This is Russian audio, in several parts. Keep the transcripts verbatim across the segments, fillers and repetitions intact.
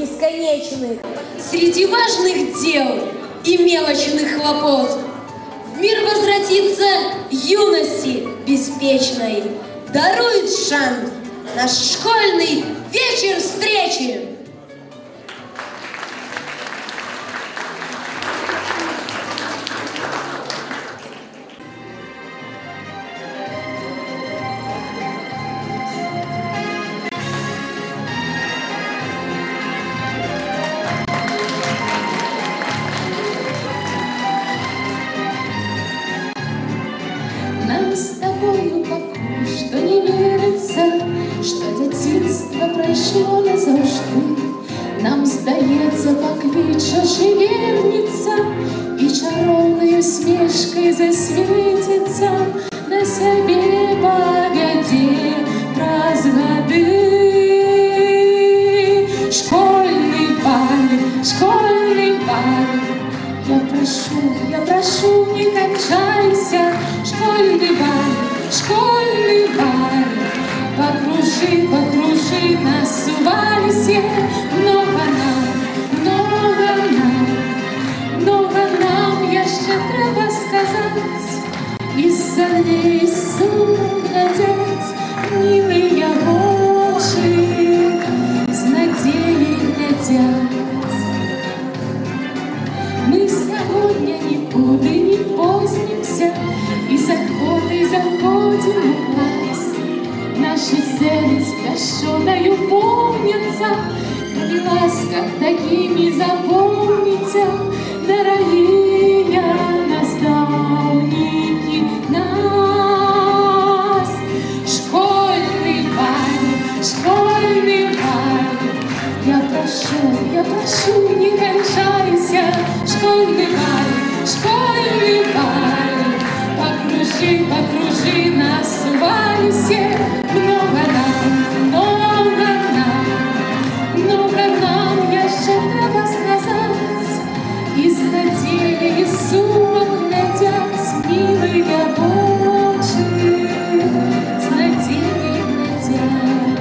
бесконечных. Среди важных дел и мелочных хлопот в мир возвратится юности беспечной. Дарует шанс наш школьный вечер встречи. Нам с тобою пока что не верится, что детинство прошло назавжди. Нам сдается, поклича шевельница, и чаровною смешкой засветится на себе погоде праз годы. Школьный бал, школьный бал, я прошу, я прошу, не кончайся. Школьный бал, школьный бал, покружи, покружи нас в вальсе. Много нам, много нам, много нам jeszcze треба сказать. Из-за дней сум глядят милые очи, с надеей глядят. Мы сегодня никуда не позднимся, и заходы заходим в класс. Наши сердца щодою помнятся, коли ласка такими запомните, дорогие наставники нас. Школьный бал, школьный бал, я прошу, я прошу, не кончайся. Школьный бал, школьный бал, покружи, покружи нас в вальсе. Много нам, много нам, много нам еще треба сказать. Из надеи сумок глядят милые очи, с надеей глядят.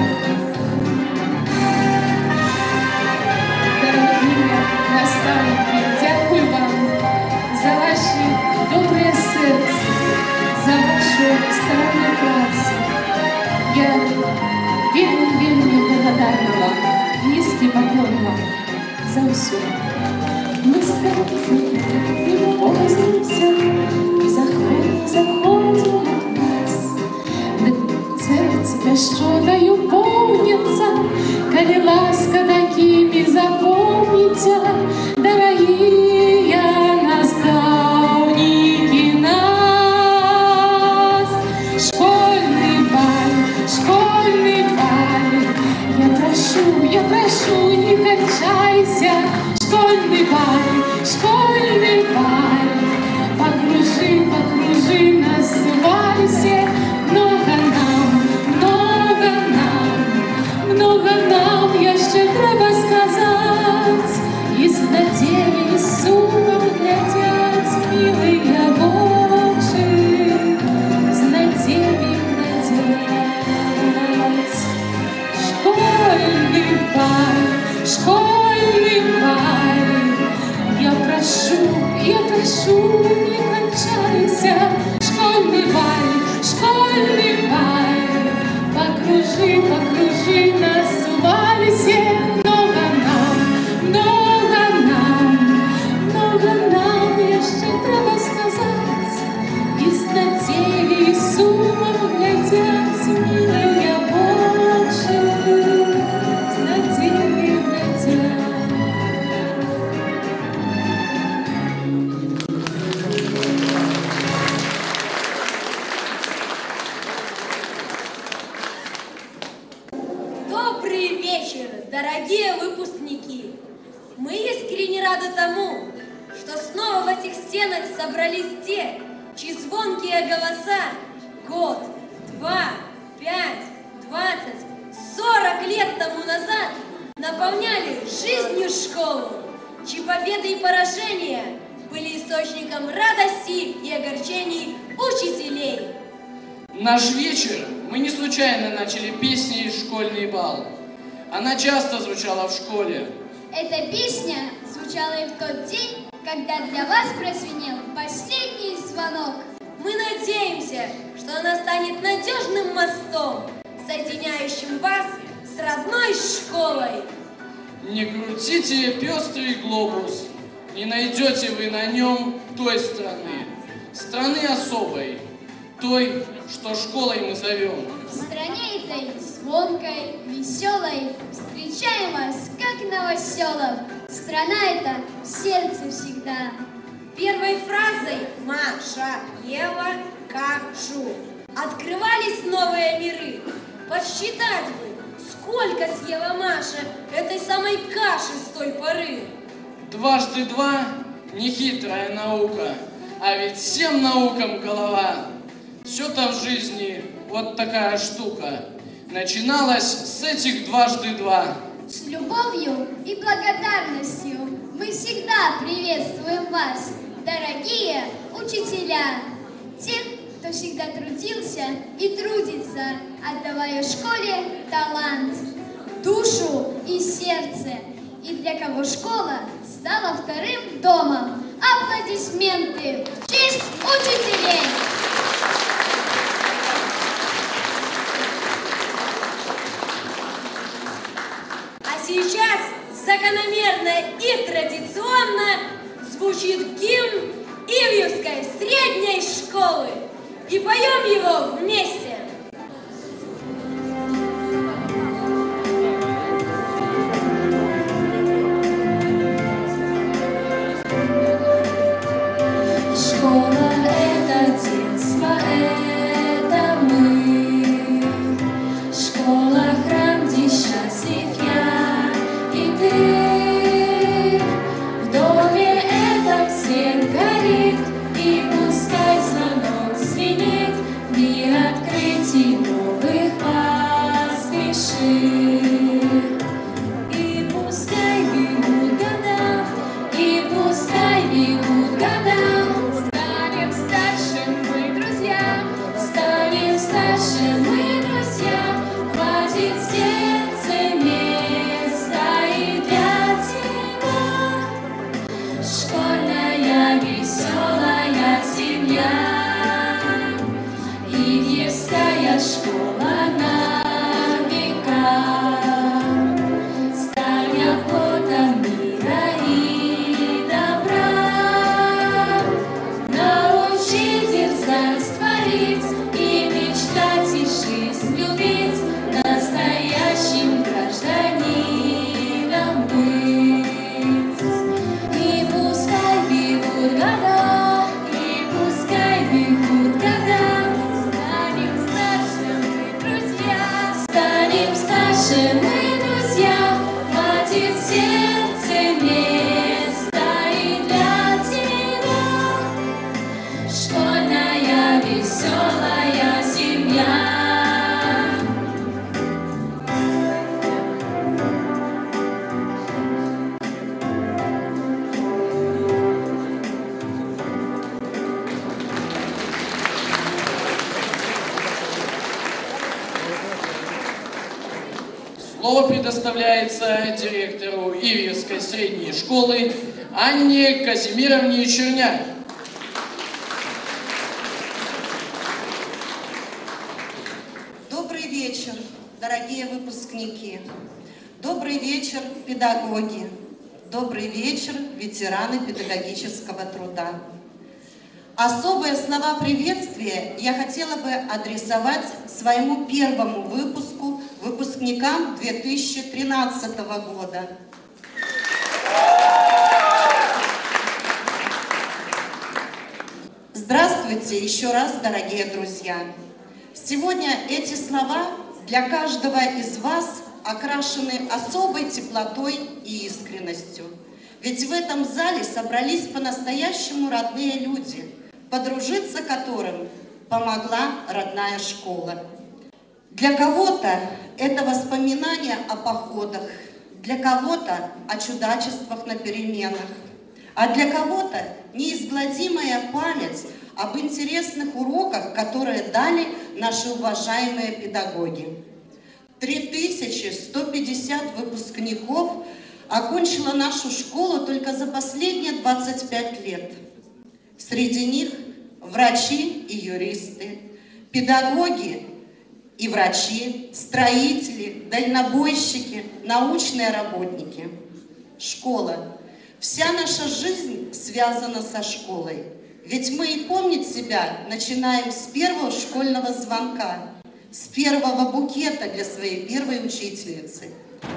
Дорогие наставники, дякую вам за ваши добрые сердце, за вашу старанную працу. Я вельми, вельми благодарна вам, низкий поклон вам за все. Мы с тобой не позднимся, и заходим, заходим в нас. Да сердце щодою помнится, коли ласка такими запомните, дорогие наставники нас. Школьный бал, школьный бал, я прошу, я прошу, не кончайся. Школьный бал, школьный бал, покружи, покружи нас в вальсе. Много нам, много нам, много нам еще треба сказать. Из надеи сумок глядят милые очи, с надеей глядят. Школьный бал, школьный бал, я прошу, я прошу, не кончайся. Школьный бал, школьный бал, покружи, покружи нас в вальсе. Много нам, много нам, много нам еще треба сказать. Из надеи сумок глядят милые очи, с надеей глядят. Добрый вечер, дорогие выпускники! Мы искренне рады тому, что снова в этих стенах собрались те, чьи звонкие голоса год, два, пять, двадцать, сорок лет тому назад наполняли жизнью школу, чьи победы и поражения были источником радости и огорчений учителей. Наш вечер мы не случайно начали песней «Школьный бал». Она часто звучала в школе. Эта песня звучала и в тот день, когда для вас прозвенел последний звонок. Мы надеемся, что она станет надежным мостом, соединяющим вас с родной школой. Не крутите пестрый глобус, не найдете вы на нем той страны, страны особой, той, что школой мы зовем. В стране этой звонкой, веселой встречаем вас, как новоселов. Страна эта в сердце всегда. Первой фразой «Маша, Ева, Кашу» открывались новые миры. Подсчитать бы, сколько съела Маша этой самой каши с той поры. Дважды два – нехитрая наука, а ведь всем наукам голова. Все-то в жизни вот такая штука. Начиналось с этих дважды два. С любовью и благодарностью мы всегда приветствуем вас, дорогие учителя, тех, кто всегда трудился и трудится, отдавая школе талант, душу и сердце, и для кого школа стала вторым домом. Аплодисменты в честь учителей! А сейчас закономерно и традиционно звучит гимн Ивьевской средней школы. И поем его вместе. Школа — это детство, это мы. Школа — храм, где счастлив я и ты. В доме этом свет горит, и пускай звонок звенит, мир открытий новых поспешит. И пускай бегут года, и пускай бегут года. Станем старше мы, друзья, станем старше мы, друзья. Хватит в сердце места и для тебя. Школьная веселая семья, Ивьевская школа на века. Стань оплотом мира и добра, научи дерзать, творить и мечтать, и жизнь любить, настоящим гражданином быть. И пускай бегут года, и пускай бегут года, станем старше мы, друзья, станем старше мы, друзья. Хватит в сердце места и для тебя. Школьная веселая семья. Слово предоставляется директору Ивьевской средней школы Анне Казимировне Черняк. Добрый вечер, дорогие выпускники. Добрый вечер, педагоги. Добрый вечер, ветераны педагогического труда. Особые слова приветствия я хотела бы адресовать своему первому выпуску, выпускникам две тысячи тринадцатого года. Здравствуйте еще раз, дорогие друзья! Сегодня эти слова для каждого из вас окрашены особой теплотой и искренностью. Ведь в этом зале собрались по-настоящему родные люди, подружиться которым помогла родная школа. Для кого-то это воспоминания о походах, для кого-то о чудачествах на переменах, а для кого-то неизгладимая память об интересных уроках, которые дали наши уважаемые педагоги. три тысячи сто пятьдесят выпускников окончило нашу школу только за последние двадцать пять лет. Среди них врачи и юристы, педагоги и врачи, строители, дальнобойщики, научные работники. Школа. Вся наша жизнь связана со школой. Ведь мы и помнить себя начинаем с первого школьного звонка, с первого букета для своей первой учительницы,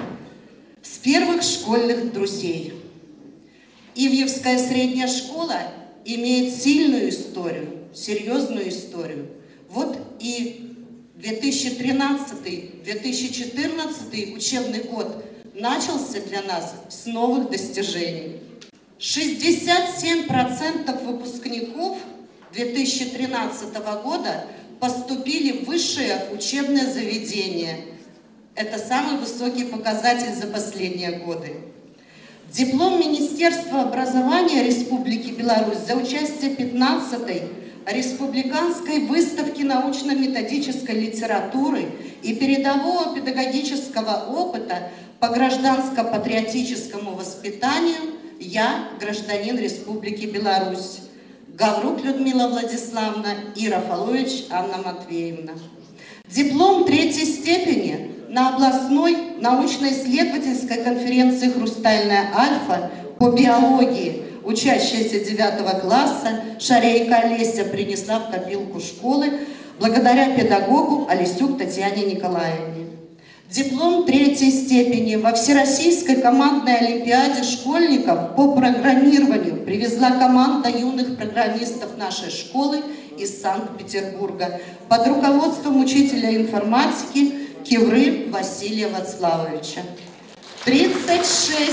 с первых школьных друзей. Ивлевская средняя школа имеет сильную историю, серьезную историю. Вот и две тысячи тринадцатый — две тысячи четырнадцатый учебный год начался для нас с новых достижений. шестьдесят семь процентов выпускников две тысячи тринадцатого года поступили в высшее учебное заведение. Это самый высокий показатель за последние годы. Диплом Министерства образования Республики Беларусь за участие в пятнадцатой республиканской выставке научно-методической литературы и передового педагогического опыта по гражданско-патриотическому воспитанию «Я, гражданин Республики Беларусь». Гаврук Людмила Владиславовна и Рафалович Анна Матвеевна. Диплом третьей степени на областной научно-исследовательской конференции «Хрустальная альфа» по биологии учащаяся девятого класса Шарейко Олеся принесла в копилку школы благодаря педагогу Олесюк Татьяне Николаевне. Диплом третьей степени во Всероссийской командной олимпиаде школьников по программированию привезла команда юных программистов нашей школы из Санкт-Петербурга под руководством учителя информатики Кивры Василия Вацлавовича. тридцать шесть,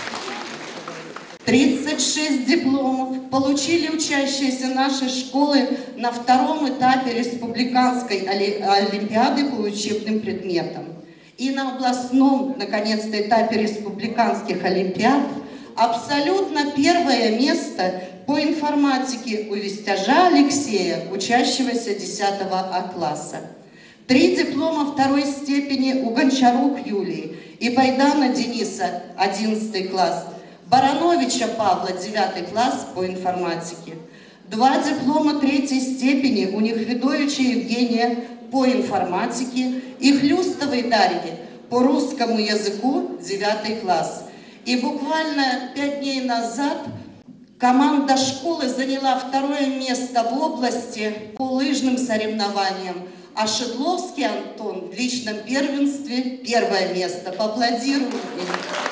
тридцать шесть дипломов получили учащиеся нашей школы на втором этапе республиканской олимпиады по учебным предметам. И на областном, наконец-то, этапе республиканских олимпиад абсолютно первое место по информатике у Вестяжа Алексея, учащегося десятого А класса. Три диплома второй степени у Гончарук Юлии и Байдана Дениса, одиннадцатый класс, Барановича Павла, девятый класс по информатике. Два диплома третьей степени у Нехведовича Евгения по информатике и Хлюстовой Дарьи по русскому языку, девятый класс. И буквально пять дней назад команда школы заняла второе место в области по лыжным соревнованиям, а Шедловский Антон в личном первенстве первое место. Поаплодируем им.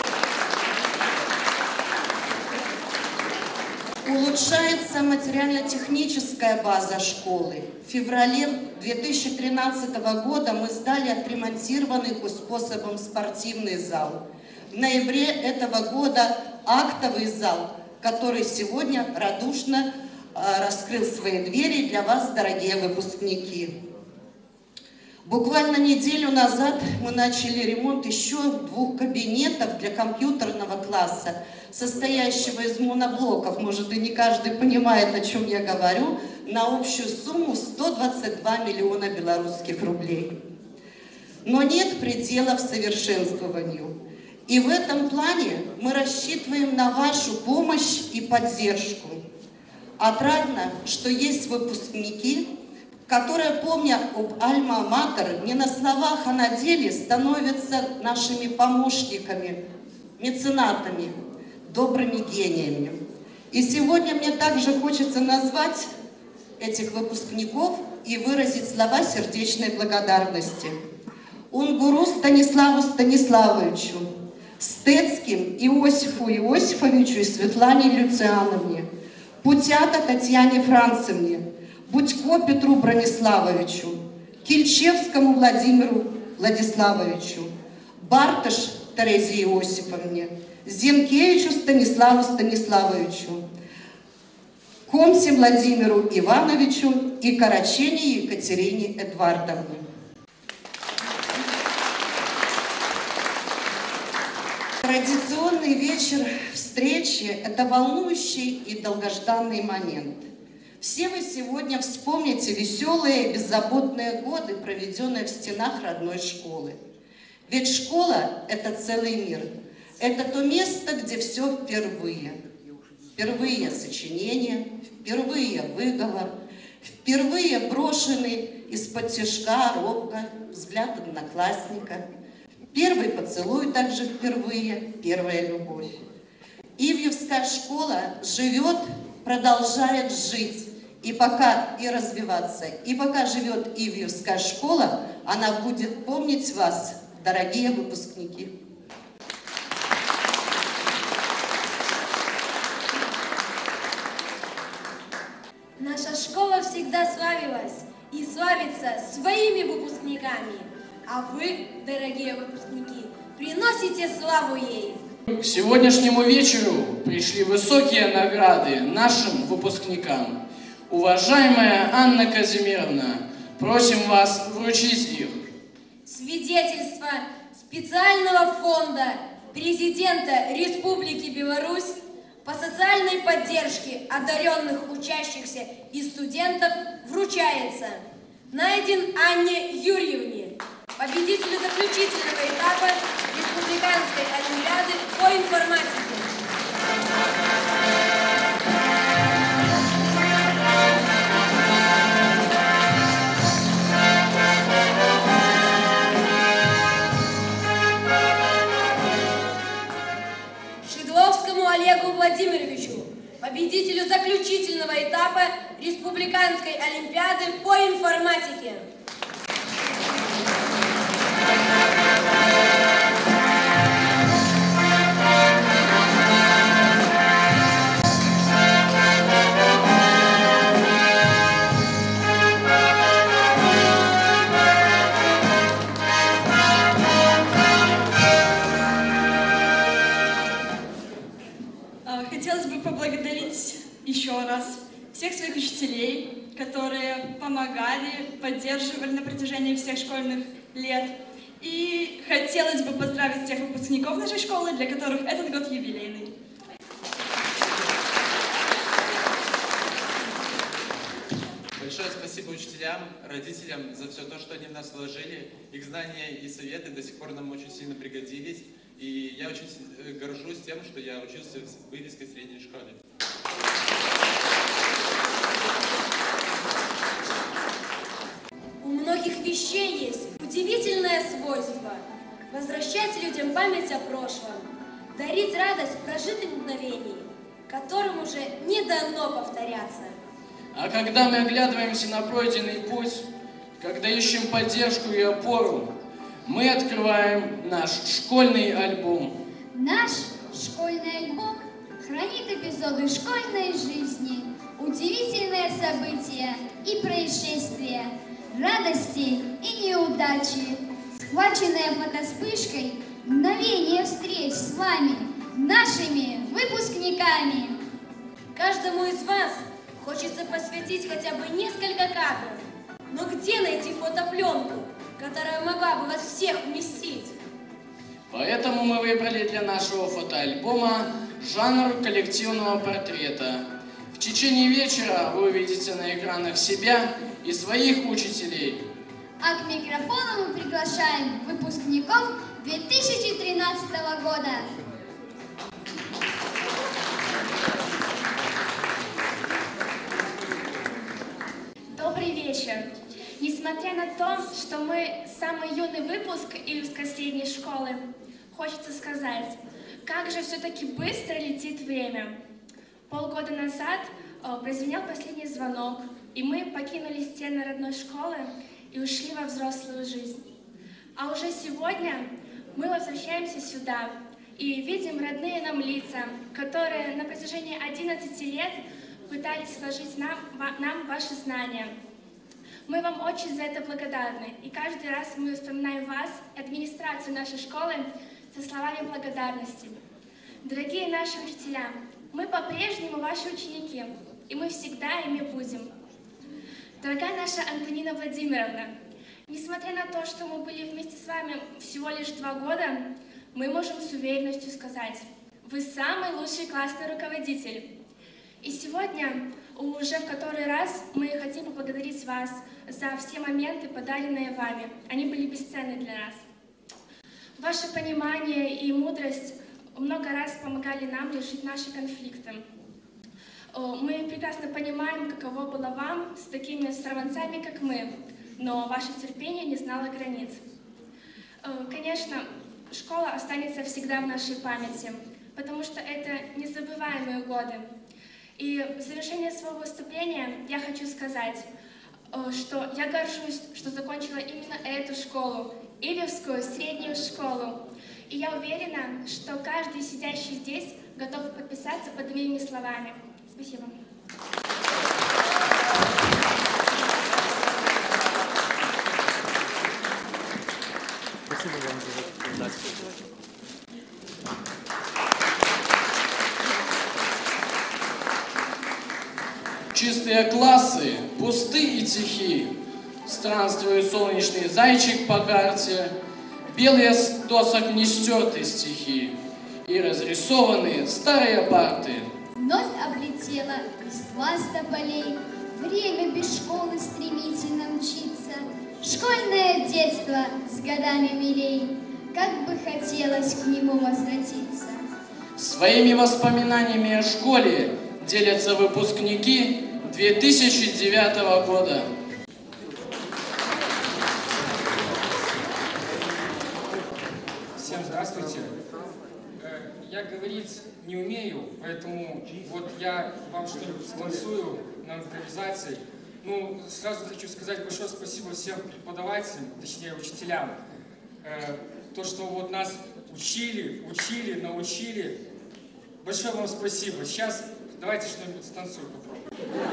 Улучшается материально-техническая база школы. В феврале две тысячи тринадцатого года мы сдали отремонтированный способом спортивный зал. В ноябре этого года актовый зал, который сегодня радушно э, раскрыл свои двери для вас, дорогие выпускники. Буквально неделю назад мы начали ремонт еще двух кабинетов для компьютерного класса, состоящего из моноблоков, может, и не каждый понимает, о чем я говорю, на общую сумму сто двадцать два миллиона белорусских рублей. Но нет пределов совершенствованию. И в этом плане мы рассчитываем на вашу помощь и поддержку. Отрадно, что есть выпускники, которые, помня об альма-матер, не на словах, а на деле становятся нашими помощниками, меценатами, добрыми гениями. И сегодня мне также хочется назвать этих выпускников и выразить слова сердечной благодарности. Унгуру Станиславу Станиславовичу, Стецким Иосифу Иосифовичу и Светлане Люциановне, Путята Татьяне Францевне, Будько Петру Брониславовичу, Кильчевскому Владимиру Владиславовичу, Бартыш Терезе Иосифовне, Зинкевичу Станиславу Станиславовичу, Комсе Владимиру Ивановичу и Карачене Екатерине Эдвардовне. Традиционный вечер встречи – это волнующий и долгожданный момент. Все вы сегодня вспомните веселые и беззаботные годы, проведенные в стенах родной школы. Ведь школа – это целый мир. Это то место, где все впервые. Впервые сочинение, впервые выговор, впервые брошенный из-под тишка робко взгляд одноклассника. Первый поцелуй также впервые, первая любовь. Ивлевская школа живет, продолжает жить. И пока и развиваться, и пока живет Ивлевская школа, она будет помнить вас, дорогие выпускники. Наша школа всегда славилась и славится своими выпускниками. А вы, дорогие выпускники, приносите славу ей. К сегодняшнему вечеру пришли высокие награды нашим выпускникам. Уважаемая Анна Казимировна, просим вас вручить их. Свидетельство специального фонда президента Республики Беларусь по социальной поддержке одаренных учащихся и студентов вручается найден Анне Юрьевне, победителю заключительного этапа Республиканской олимпиады по информатике. Шидловскому Олегу Владимировичу, победителю заключительного этапа Республиканской олимпиады по информатике. Хотелось бы поблагодарить еще раз всех своих учителей, которые помогали, поддерживали на протяжении всех школьных лет. И хотелось бы поздравить всех выпускников нашей школы, для которых этот год юбилейный. Большое спасибо учителям, родителям за все то, что они в нас вложили. Их знания и советы до сих пор нам очень сильно пригодились. И я очень горжусь тем, что я учился в Ивлевской средней школе. У многих вещей есть удивительное свойство – возвращать людям память о прошлом, дарить радость прожитых мгновений, которым уже не дано повторяться. А когда мы оглядываемся на пройденный путь, когда ищем поддержку и опору, мы открываем наш школьный альбом. Наш школьный альбом хранит эпизоды школьной жизни, удивительные события и происшествия, радости и неудачи, схваченные фотоспышкой, мгновение встреч с вами, нашими выпускниками. Каждому из вас хочется посвятить хотя бы несколько кадров. Но где найти фотопленку, которая могла бы вас всех вместить? Поэтому мы выбрали для нашего фотоальбома жанр коллективного портрета. В течение вечера вы увидите на экранах себя и своих учителей. А к микрофону мы приглашаем выпускников две тысячи тринадцатого года. Добрый вечер. Несмотря на то, что мы самый юный выпуск Ивлевской средней школы, хочется сказать, как же все-таки быстро летит время. Полгода назад э, прозвенел последний звонок, и мы покинули стены родной школы и ушли во взрослую жизнь. А уже сегодня мы возвращаемся сюда и видим родные нам лица, которые на протяжении одиннадцати лет пытались вложить нам, нам ваши знания. Мы вам очень за это благодарны, и каждый раз мы вспоминаем вас, администрацию нашей школы, со словами благодарности. Дорогие наши учителя, мы по-прежнему ваши ученики, и мы всегда ими будем. Дорогая наша Антонина Владимировна, несмотря на то, что мы были вместе с вами всего лишь два года, мы можем с уверенностью сказать, вы самый лучший классный руководитель. И сегодня, уже в который раз, мы хотим поблагодарить вас за все моменты, подаренные вами. Они были бесценны для нас. Ваше понимание и мудрость много раз помогали нам решить наши конфликты. Мы прекрасно понимаем, каково было вам с такими сорванцами, как мы, но ваше терпение не знало границ. Конечно, школа останется всегда в нашей памяти, потому что это незабываемые годы. И в завершение своего выступления я хочу сказать, что я горжусь, что закончила именно эту школу, Ивлевскую среднюю школу. И я уверена, что каждый сидящий здесь готов подписаться под моими словами. Спасибо. Спасибо вам за рекомендацию. Чистые классы, пусты и тихи. Странствует солнечный зайчик по карте. Белые с досок не стерты стихи и разрисованы старые парты. Вновь облетела листва с тополей. Время без школы стремительно мчится. Школьное детство с годами милей. Как бы хотелось к нему возвратиться. Своими воспоминаниями о школе делятся выпускники две тысячи девятого года. Всем здравствуйте. Я говорить не умею, поэтому вот я вам что-нибудь станцую на импровизации. Ну, сразу хочу сказать большое спасибо всем преподавателям, точнее учителям. То, что вот нас учили, учили, научили. Большое вам спасибо. Сейчас давайте что-нибудь станцую попробуем.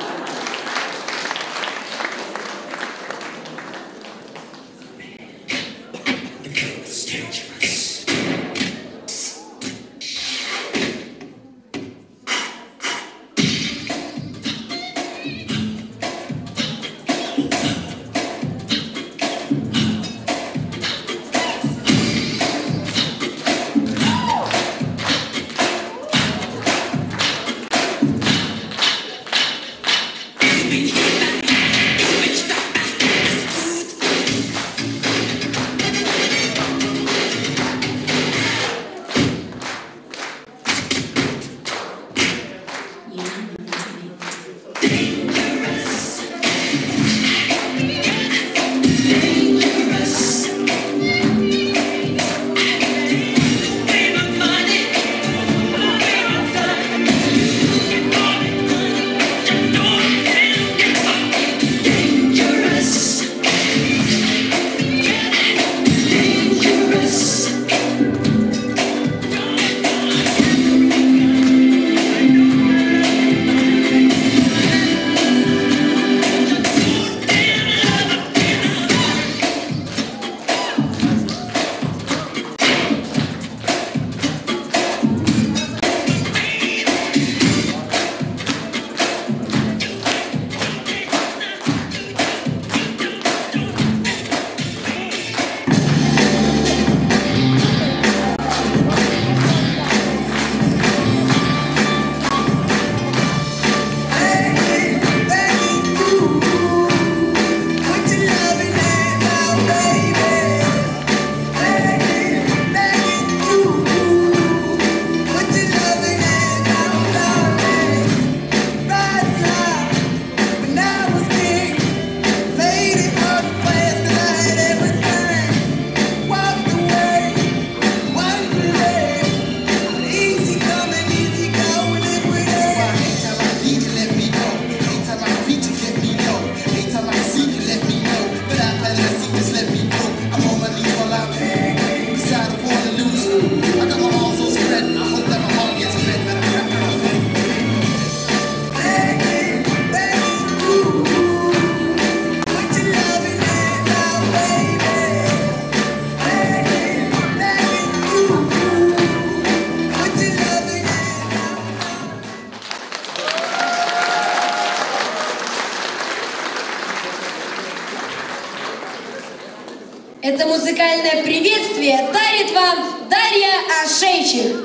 Это музыкальное приветствие дарит вам Дарья Ошейчик.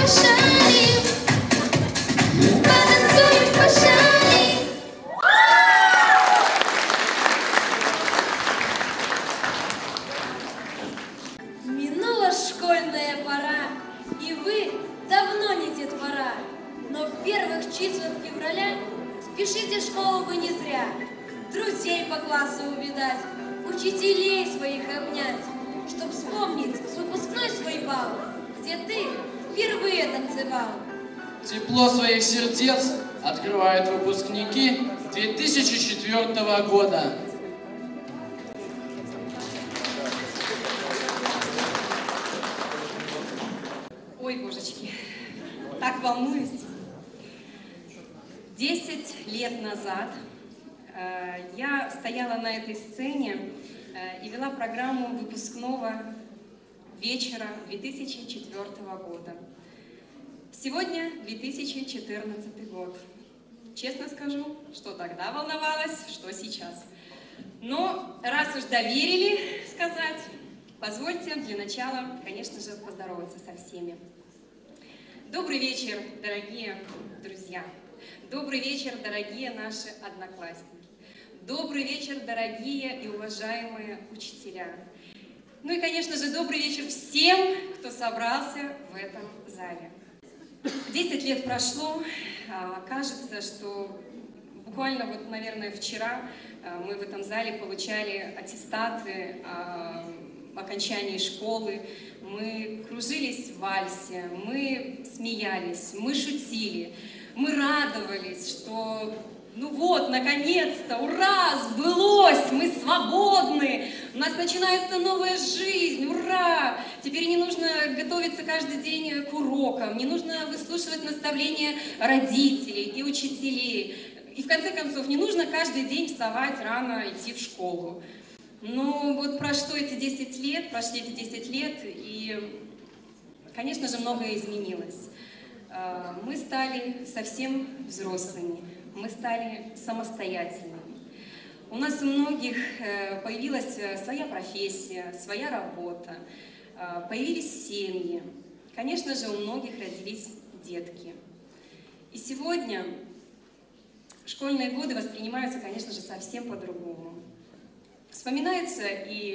пошарим, потанцуем, пошарим. Минула школьная пора, и вы давно не детвора. Но в первых числах февраля спешите в школу вы не зря. Друзей по классу увидать, учителей своих обнять, чтоб вспомнить выпускной свой бал, где ты впервые танцевал. Тепло своих сердец открывают выпускники две тысячи четвёртого года. Ой, божечки, так волнуюсь. Десять лет назад э, я стояла на этой сцене э, и вела программу выпускного вечера две тысячи четвёртого года. Сегодня две тысячи четырнадцатый год. Честно скажу, что тогда волновалась, что сейчас. Но раз уж доверили сказать, позвольте для начала, конечно же, поздороваться со всеми. Добрый вечер, дорогие друзья. Добрый вечер, дорогие наши одноклассники. Добрый вечер, дорогие и уважаемые учителя. Ну и, конечно же, добрый вечер всем, кто собрался в этом зале. Десять лет прошло. Кажется, что буквально вот, наверное, вчера мы в этом зале получали аттестаты о окончании школы. Мы кружились в вальсе, мы смеялись, мы шутили, мы радовались, что ну вот, наконец-то, ура, сбылось, мы свободны, у нас начинается новая жизнь, ура! Теперь не нужно готовиться каждый день к урокам, не нужно выслушивать наставления родителей и учителей. И в конце концов, не нужно каждый день вставать рано, идти в школу. Ну вот прошло эти десять лет, прошли эти десять лет, и, конечно же, многое изменилось. Мы стали совсем взрослыми, мы стали самостоятельными. У нас у многих появилась своя профессия, своя работа, появились семьи. Конечно же, у многих родились детки. И сегодня школьные годы воспринимаются, конечно же, совсем по-другому. Вспоминаются и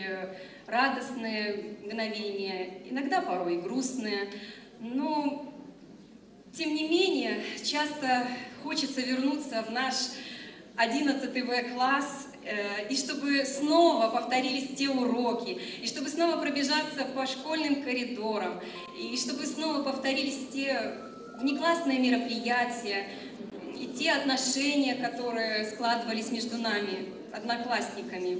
радостные мгновения, иногда порой и грустные, но, тем не менее, часто хочется вернуться в наш одиннадцатый вэ класс, э, и чтобы снова повторились те уроки, и чтобы снова пробежаться по школьным коридорам, и чтобы снова повторились те внеклассные мероприятия, и те отношения, которые складывались между нами, одноклассниками.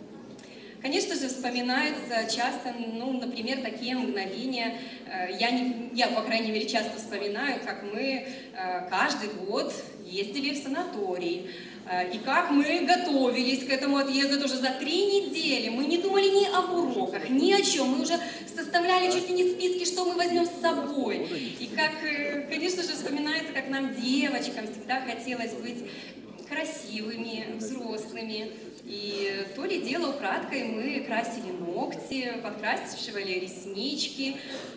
Конечно же, вспоминаются часто, ну, например, такие мгновения, я, не, я, по крайней мере, часто вспоминаю, как мы каждый год ездили в санаторий, и как мы готовились к этому отъезду тоже за три недели. Мы не думали ни об уроках, ни о чем, мы уже составляли чуть ли не списки, что мы возьмем с собой. И как, конечно же, вспоминается, как нам, девочкам, всегда хотелось быть красивыми, взрослыми. И то ли дело украдкой мы красили ногти, подкрашивали реснички,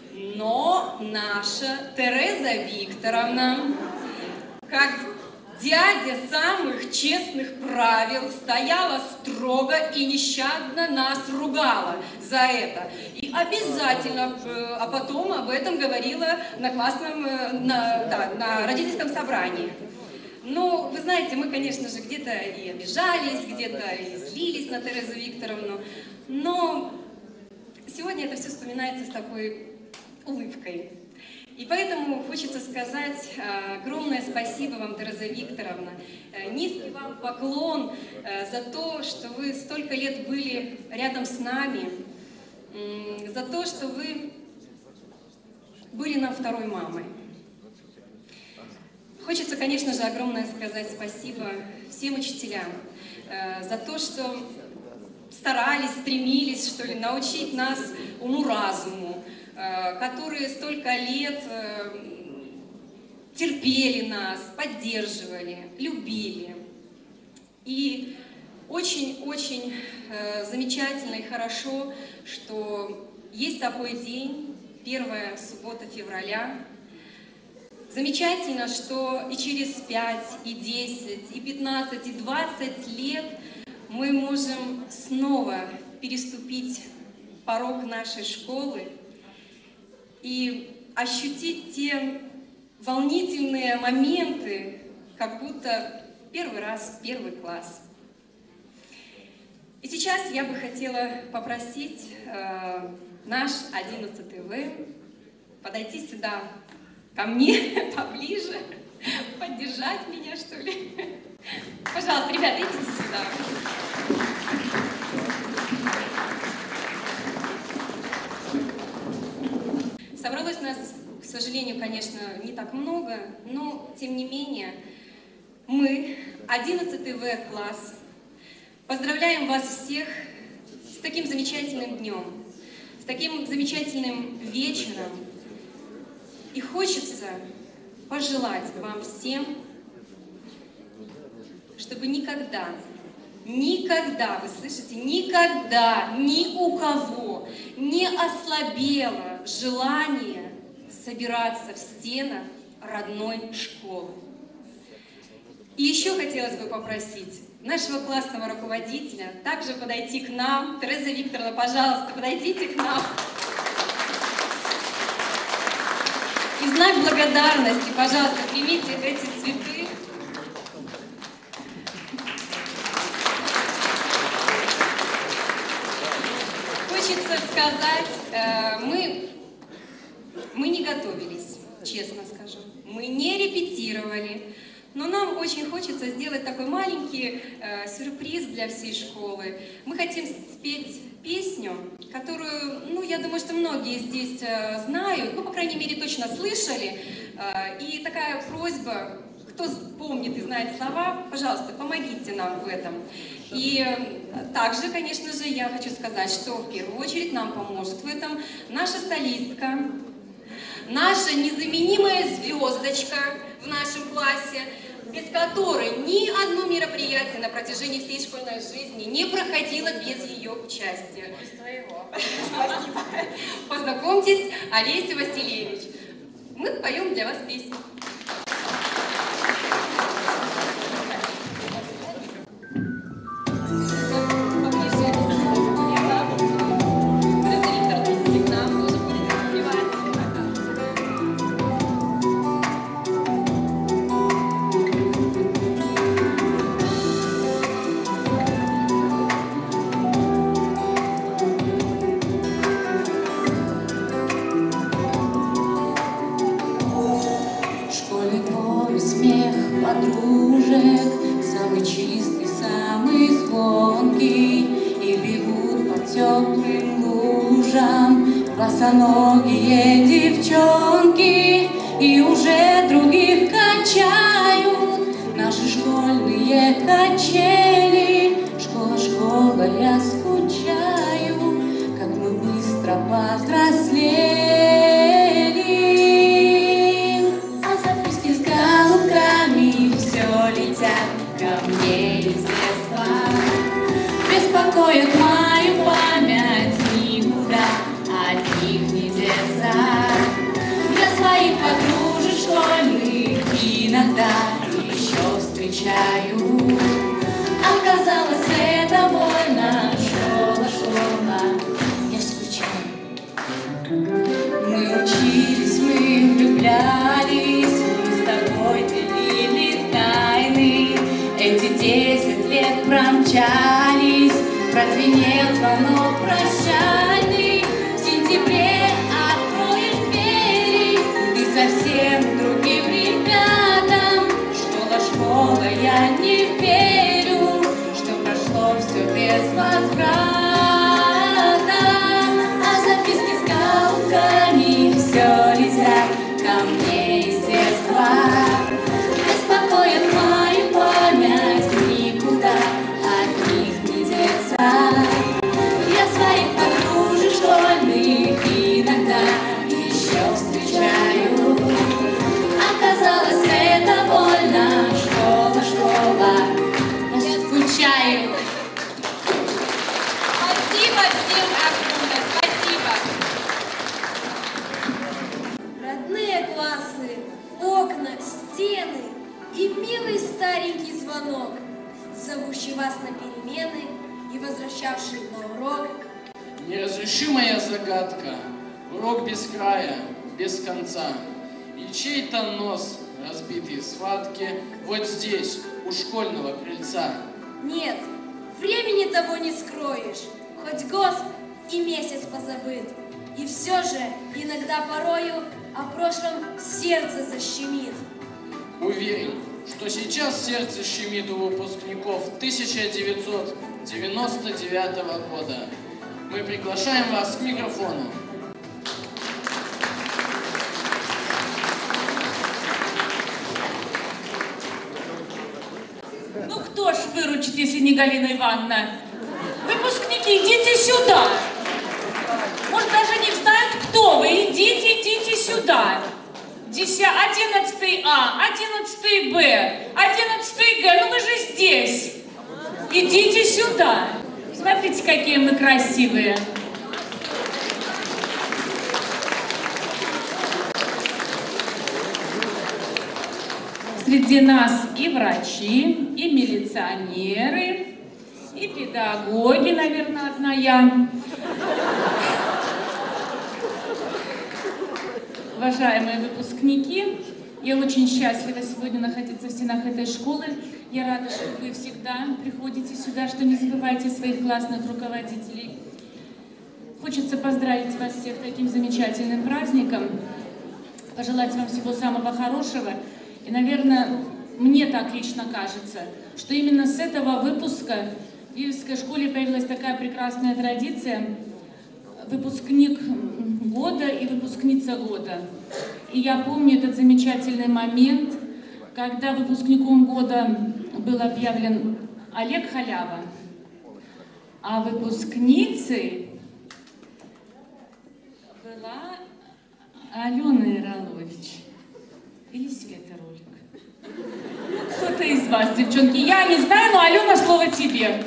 но наша Тереза Викторовна, как дядя самых честных правил, стояла строго и нещадно нас ругала за это. И обязательно, а потом об этом говорила на классном, на, да, на родительском собрании. Ну, вы знаете, мы, конечно же, где-то и обижались, где-то и злились на Терезу Викторовну, но сегодня это все вспоминается с такой улыбкой. И поэтому хочется сказать огромное спасибо вам, Тереза Викторовна, низкий вам поклон за то, что вы столько лет были рядом с нами, за то, что вы были нам второй мамой. Хочется, конечно же, огромное сказать спасибо всем учителям э, за то, что старались, стремились, что ли, научить нас уму-разуму, э, которые столько лет э, терпели нас, поддерживали, любили. И очень-очень э, замечательно и хорошо, что есть такой день, первая суббота февраля, Замечательно, что и через пять, и десять, и пятнадцать, и двадцать лет мы можем снова переступить порог нашей школы и ощутить те волнительные моменты, как будто первый раз, первый класс. И сейчас я бы хотела попросить э, наш одиннадцатый В подойти сюда ко мне поближе, поддержать меня, что ли. Пожалуйста, ребята, идите сюда. Собралось нас, к сожалению, конечно, не так много, но, тем не менее, мы, одиннадцатый В класс, поздравляем вас всех с таким замечательным днем, с таким замечательным вечером. И хочется пожелать вам всем, чтобы никогда, никогда, вы слышите, никогда ни у кого не ослабело желание собираться в стенах родной школы. И еще хотелось бы попросить нашего классного руководителя также подойти к нам. Тереза Викторовна, пожалуйста, подойдите к нам. И в знак благодарности, пожалуйста, примите эти цветы. Хочется сказать, мы, мы не готовились, честно скажу. Мы не репетировали. Но нам очень хочется сделать такой маленький э, сюрприз для всей школы. Мы хотим спеть песню, которую, ну, я думаю, что многие здесь э, знают, ну, по крайней мере, точно слышали. Э, и такая просьба, кто помнит и знает слова, пожалуйста, помогите нам в этом. И э, также, конечно же, я хочу сказать, что в первую очередь нам поможет в этом наша солистка, наша незаменимая звездочка в нашем классе, без которой ни одно мероприятие на протяжении всей школьной жизни не проходило без ее участия. Без твоего. Спасибо. Познакомьтесь, Олеся Васильевич. Мы поем для вас песню. Подружек, самый чистый, самый звонкий, и бегут по теплым лужам босоногие девчонки, и уже других качают наши школьные качели. Школа, школа, я скучаю, как мы быстро повзрослели. Ко мне из детства беспокоит мою память, никуда от них не деться. Для своих подружек школьных иногда еще встречаю. Оказалось, это больно, школа, школа, я скучаю. Мы учились, мы влюблялись, мы с тобой делили тайны. Эти десять лет промчались, прозвенел звонок прощальный. В сентябре откроем двери и совсем другим ребятам. Школа, школа, я не верю, что прошло все без возврата. А записки с галками все летят ко мне из детства. Беспокоит мою память, никуда от них не деться. Я своих подружек школьных иногда еще встречаю. Оказалось, это больно, школа, школа, я скучаю. Спасибо всем огромное, спасибо. Родные классы, окна, стены и милый старенький звонок, зовущий вас на перемены и возвращавший на урок. Неразрешимая загадка, урок без края, без конца. И чей-то нос, разбитый в схватке, вот здесь, у школьного крыльца. Нет, времени того не скроешь, хоть год и месяц позабыт. И все же, иногда порою, о прошлом сердце защемит. Уверен, что сейчас сердце щемит у выпускников тысяча девятьсот девяносто девятого года. Мы приглашаем вас к микрофону. Ну кто ж выручит, если не Галина Ивановна? Выпускники, идите сюда. Может, даже не знают, кто вы. Идите, идите сюда. одиннадцатый А, одиннадцатый Б, одиннадцатый Г. Ну вы же здесь. Идите сюда. Смотрите, какие мы красивые. Среди нас и врачи, и милиционеры, и педагоги, наверное, одна я. Уважаемые выпускники, я очень счастлива сегодня находиться в стенах этой школы. Я рада, что вы всегда приходите сюда, что не забывайте своих классных руководителей. Хочется поздравить вас всех таким замечательным праздником, пожелать вам всего самого хорошего. И, наверное, мне так лично кажется, что именно с этого выпуска в Ивлевской школе появилась такая прекрасная традиция — выпускник года и выпускница года. И я помню этот замечательный момент, когда выпускником года был объявлен Олег Халява, а выпускницей была Алена Яролович или Света Ролик. Кто-то из вас, девчонки, я не знаю, но Алена, слово тебе.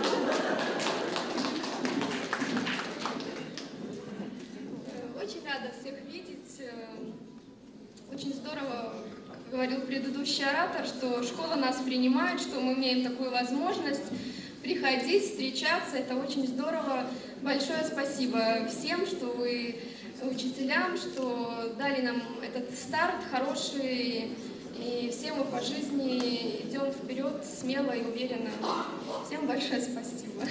Очень рада всех видеть. Очень здорово, как говорил предыдущий оратор, что школа нас принимает, что мы имеем такую возможность приходить, встречаться. Это очень здорово. Большое спасибо всем, что вы учителям, что дали нам этот старт хороший. И все мы по жизни идем вперед смело и уверенно. Всем большое спасибо.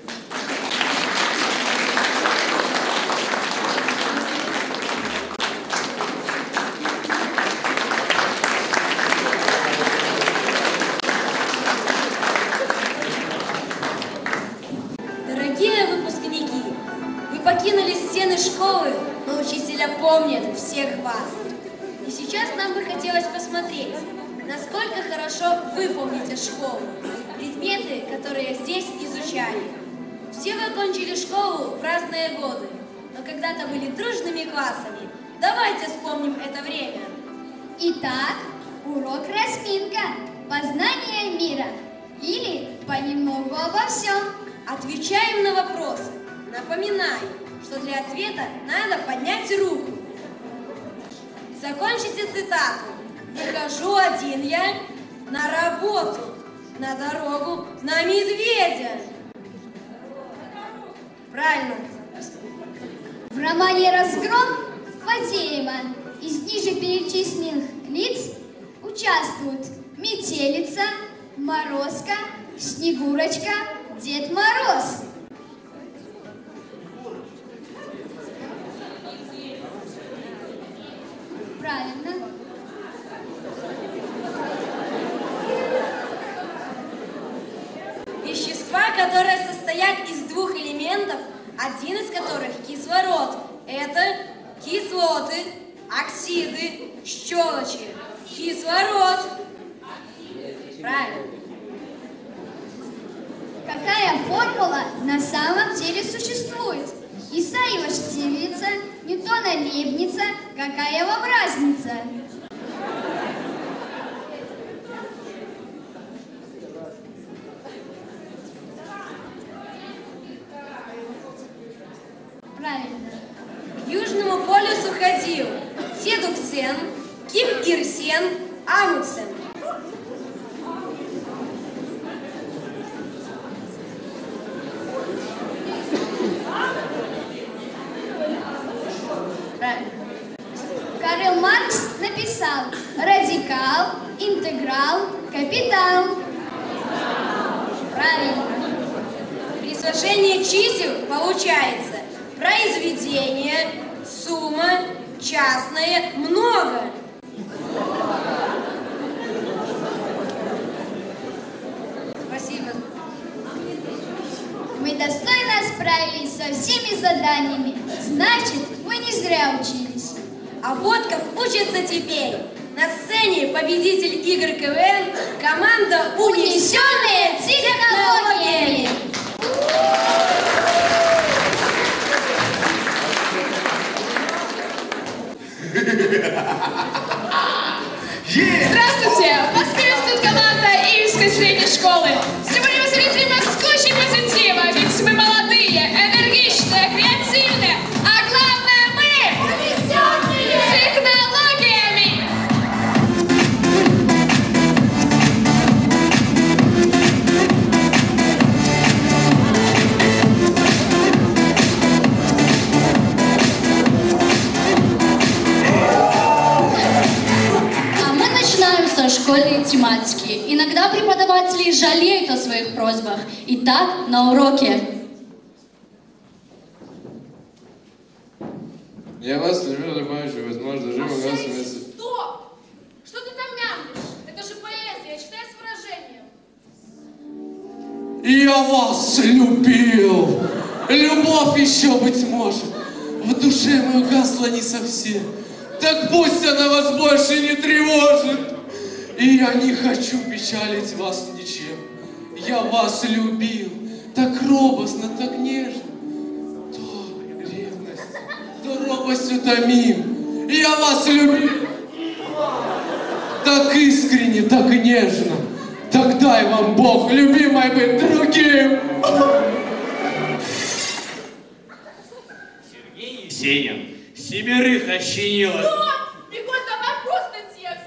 Дорогие выпускники, вы покинули стены школы, но учителя помнят всех вас. И сейчас нам бы хотелось посмотреть, насколько хорошо вы помните школу, предметы, которые здесь изучали. Все вы окончили школу в разные годы, но когда-то были дружными классами. Давайте вспомним это время. Итак, урок разминка, познание мира или понемногу обо всем. Отвечаем на вопросы. Напоминаю, что для ответа надо поднять руку. Закончите цитату. Выхожу один я на работу, на дорогу, на медведя. Правильно. В романе «Разгром» Фадеева из ниже перечисленных лиц участвуют Метелица, Морозко, Снегурочка, Дед Мороз. Правильно. Вещества, которые состоят из двух элементов, один из которых кислород. Это кислоты, оксиды, щелочи. Кислород. Правильно. Какая формула на самом деле существует? Исаева Штирлица, Ньютона Лейбница, какая вам разница? Правильно. К Южному полюсу ходил Седуксен, Ким Ир Сен Амундсен. Карл Маркс написал: радикал, интеграл, капитал. Правильно. При сложении чисел получается произведение, сумма, частное, много. Спасибо. Мы достойно справились со всеми заданиями. Значит, мы не зря учились. А вот как учатся теперь. На сцене победитель игр КВН команда «Унесенные технологиями». Здравствуйте! Вас приветствует команда Ивельской средней школы. Сегодня мы зрителям с кучей позитива, ведь мы молодые, энергичные, креативные, а главное мы унесенные технологиями. Со школьной тематики. Иногда преподаватели жалеют о своих просьбах. Итак, на уроке. Я вас люблю, любовью, возможно, живу вас вместе. Стоп! Что ты там мямлишь? Это же поэзия, читай с выражением. Я вас любил. Любовь еще, быть может, в душе моей угасла не совсем. Так пусть она вас больше не тревожит. И я не хочу печалить вас ничем. Я вас любил так робостно, так нежно. То ревность, то робостью томим. Я вас любил так искренне, так нежно. Так дай вам Бог, любимой, быть другим. Сергей Есенин семерых ощенило. Бегой, давай просто текст.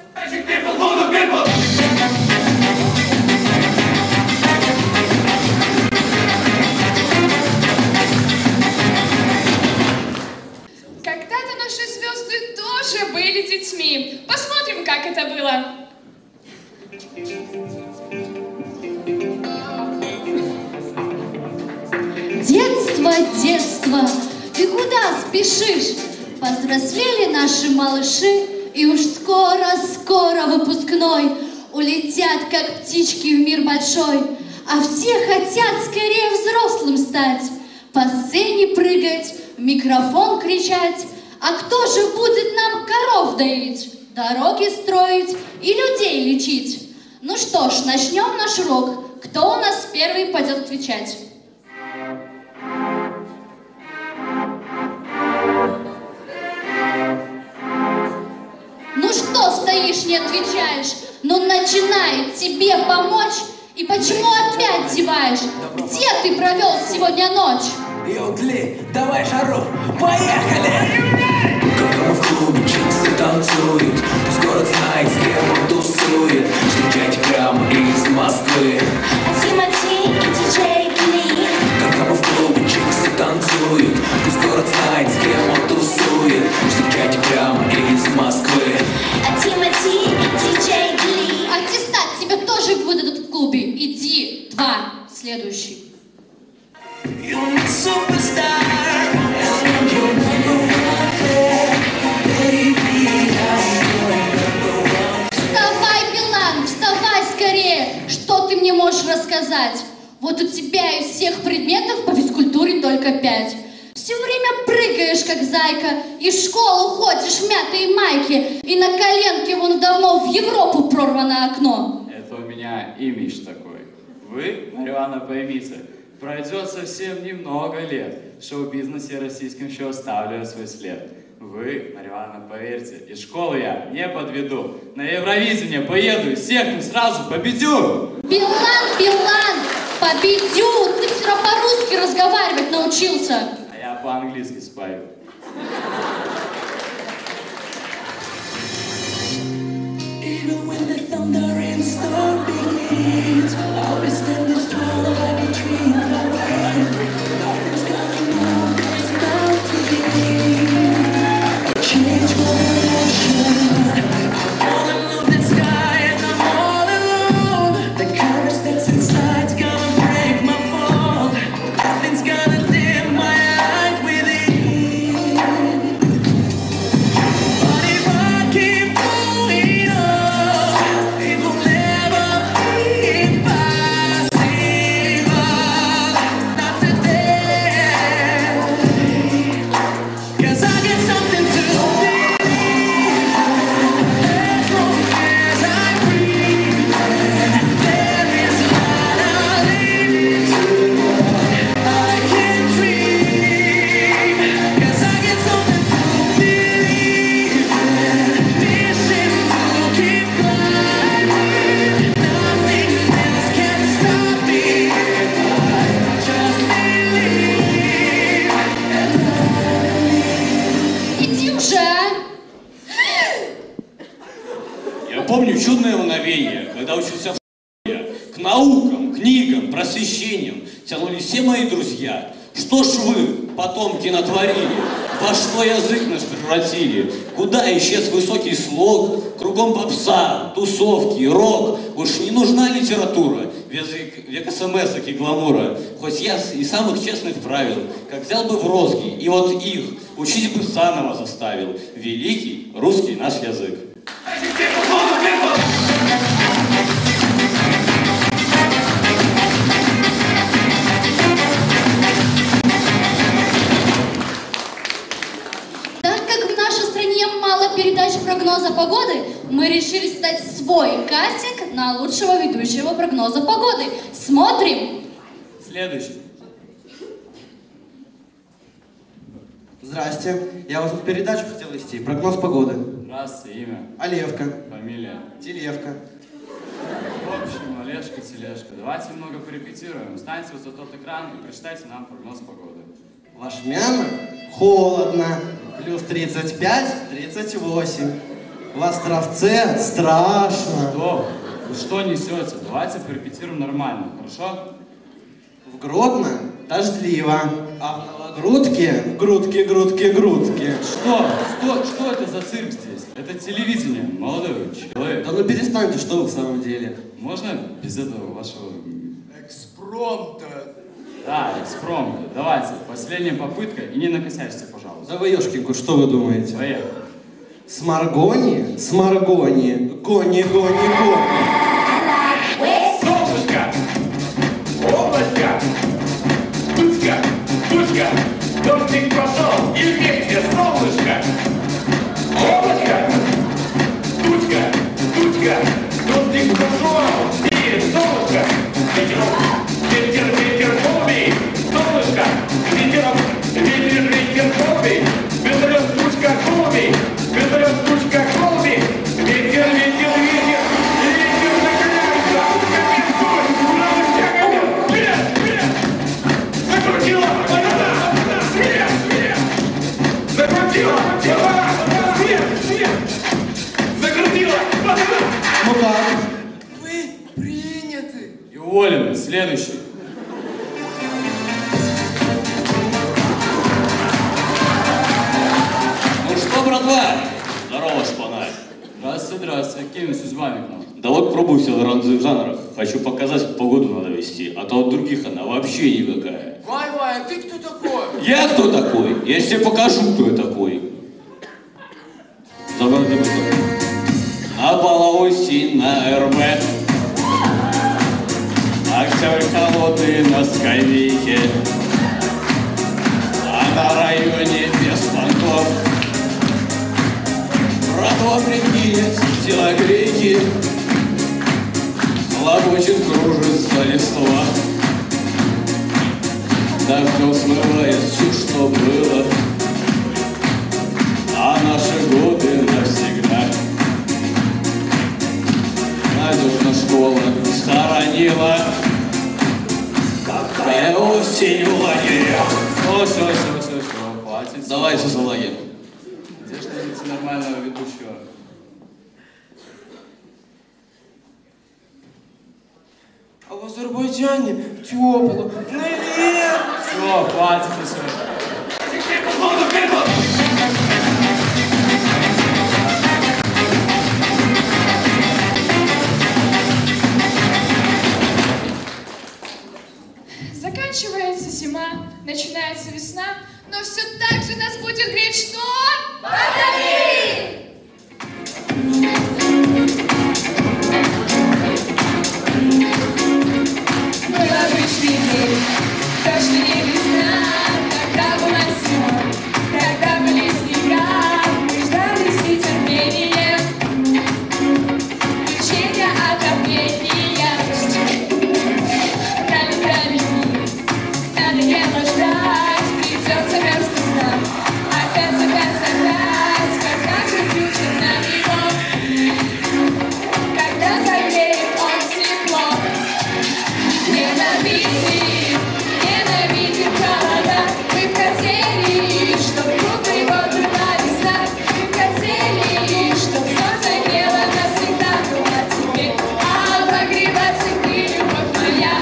Когда-то наши звезды тоже были детьми. Посмотрим, как это было. Детство, детство, ты куда спешишь? Повзрослели наши малыши, и уж скоро-скоро выпускной улетят, как птички, в мир большой. А все хотят скорее взрослым стать, по сцене прыгать, в микрофон кричать. А кто же будет нам коров доить, дороги строить и людей лечить? Ну что ж, начнем наш урок. Кто у нас первый пойдет отвечать? Ну что стоишь, не отвечаешь? Ну начинает тебе помочь. И почему опять зеваешь? Где ты провел сегодня ночь? Йодли, давай жару, поехали! Когда мы в клубе чиксы танцуют, пусть город знает, с кем он тусует. Встречайте прямо из Москвы Тимати и диджей Гли. Когда мы в клубе чиксы танцуют, пусть город знает, с кем он тусует. Встречайте прямо из Москвы Тимати и диджей Гли. Аттестат тебе тоже выдадут в клубе. Иди, два, следующий. You're my superstar, and you're number one, baby, I'm number one. Вставай, Билан, вставай скорее! Что ты мне можешь рассказать? Вот у тебя из всех предметов по физкультуре только пять. Все время прыгаешь, как зайка, и в школу ходишь в мятой майке, и на коленке вон давно в Европу прорвано окно. Это у меня имидж такой. Вы, Марьяна, поймите, пройдет совсем немного лет. В шоу-бизнесе российском еще оставлю свой след. Вы, Марьяна, поверьте, из школы я не подведу. На Евровидение поеду и всех там сразу победю. Билан, Билан, победю! Ты все равно по-русски разговаривать научился. А я по-английски спою. even when the thunder and storm begins. I'll be standing strong like a tree in the wind. Nothing's gonna move this mountain. Change my direction. I wanna love the sky and I'm all alone. The courage that's inside's gonna break my fall. Nothing's gonna dim my light within. But if I keep going on, it will never be impossible. Not today. 'Cause I get something to believe in. As long as I breathe, there is light I'll lead to. I can dream. 'Cause I get something to believe in. Mission to keep climbing. Nothing else can stop me if I just believe. Иди уже, а! Я помню чудное мгновение, когда учился в школе. К наукам, книгам, просвещениям тянулись все мои друзья. Что ж вы, потомки, натворили? Во что язык наш превратили? Куда исчез высокий слог? Кругом попса, тусовки, рок. Уж не нужна литература, век, век смс-ок и гламура. Хоть я и самых честных правил, как взял бы в розги, и вот их учить бы заново заставил. Великий русский наш язык. Так как в нашей стране мало передач прогноза погоды, мы решили стать свой кастинг на лучшего ведущего прогноза погоды. Смотрим! Следующий. Здрасте, я вас в передачу хотел вести. Прогноз погоды. Здравствуйте, имя. Олевка. Фамилия. Телевка. В общем, Олежка, тележка. Давайте немного порепетируем. Встаньте вот за тот экран и прочитайте нам прогноз погоды. В Ашмяно холодно. Плюс тридцать пять, тридцать восемь. В Островце страшно. Что? Вы что несете? Давайте порепетируем нормально, хорошо? В Гродно дождливо. А в Новогрудке грудки, грудки, грудки. Что? Что? Что это за цирк здесь? Это телевидение, молодой человек. Да ну перестаньте, что вы в самом деле. Можно без этого вашего... Экспромта. Да, экспромта. Давайте, последняя попытка и не накосячьте, пожалуйста. Да вы, ёшкинку, что вы думаете? Поехали. Сморгони, сморгони, гони, гони, гони. Солнышко! Облачко! Тучка! Тучка! Дождик пошел! И вместе солнышко! Облачко! Тучка! Тучка! Дождик пошел! И солнышко! Ветерок! Ветер, ветер, холодный! Солнышко! Ветерок! Ветер, ветер, холодный! Ветрет, тучка, холодный! Ветрет, тучка, холодный! Ветер, ветер, ветер! Ветер накаляется! Капец, дождь! Надо всякое! Вперед! Вперед! Закрутила! Да-да-да! Вперед! Вперед! Закрутила! Да-да! Вперед! Вперед! Закрутила! Да-да-да! Ну как? Вы приняты! И уволены. Следующий. Ну что, братва? Здорово, шпана. Здравствуйте, здравствуйте. Какими судьбами к нам? Да вот пробуйся в разных жанрах. Хочу показать, как погоду надо вести. А то от других она вообще никакая. Вай, Вай, а ты кто такой? Я кто такой? Я тебе покажу, кто я такой. Забыл, забыл. На полосе на эр бэ. Актер холодный на скамейке. А на районе без понтов. Братва, прикинь, телогрейки. Хлопочет, кружится листва. Дождем смывает все, что было. А наши годы навсегда. Надежно школа схоронила. Какая осень в лагерях. Все, все, все, все, все, хватит. Давайте за лагерь. Где же найти нормального ведущего? Азербайджане тепло. Наверх. Все, хватит еще. Заканчивается зима, начинается весна, но все так же нас будет греть что? Батареи! Мой обычный день, каждый день весна, тогда была зима, тогда были снега, мы ждали с нетерпением включения отопления. Надоело ждать, придется просто знать. Опять, опять, опять, когда же включит на него, когда согреет он тепло. Ненавидит, ненавидит холода. Мы хотели, чтоб круглый год была весна. Мы хотели, чтоб солнце грело навсегда. Ну а теперь обогреваться ты, любовь моя.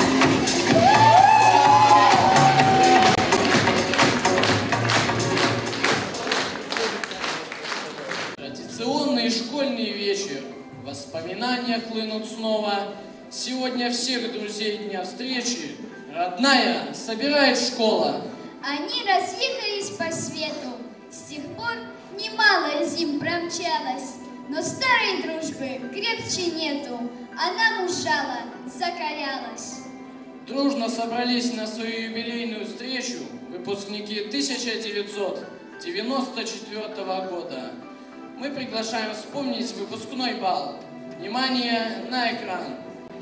Традиционный школьный вечер. Воспоминания хлынут снова. Сегодня всех друзей дня встречи родная собирает школа. Они разъехались по свету. С тех пор немало зим промчалось, но старой дружбы крепче нету. Она мужала, закалялась. Дружно собрались на свою юбилейную встречу выпускники тысяча девятьсот девяносто четвёртого года. Мы приглашаем вспомнить выпускной бал. Внимание на экран.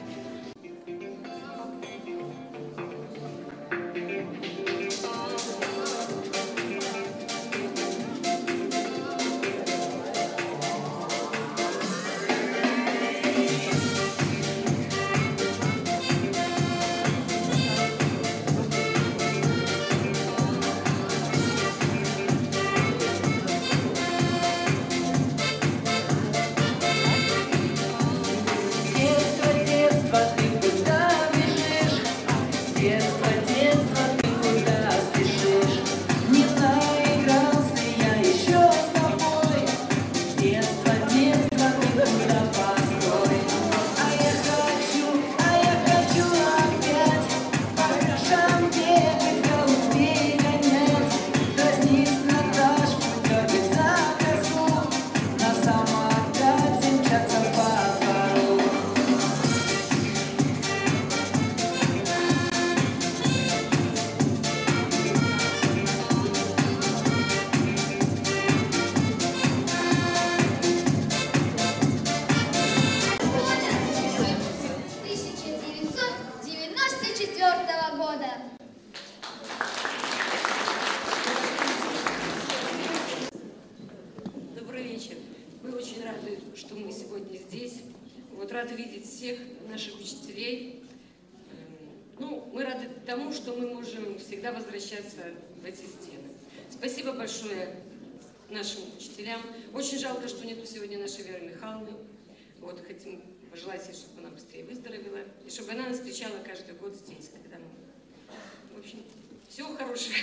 что мы сегодня здесь. Вот рады видеть всех наших учителей. Ну, мы рады тому, что мы можем всегда возвращаться в эти стены. Спасибо большое нашим учителям. Очень жалко, что нету сегодня нашей Веры Михайловны. Вот, хотим пожелать ей, чтобы она быстрее выздоровела, и чтобы она нас встречала каждый год здесь, когда мы... В общем, всего хорошего.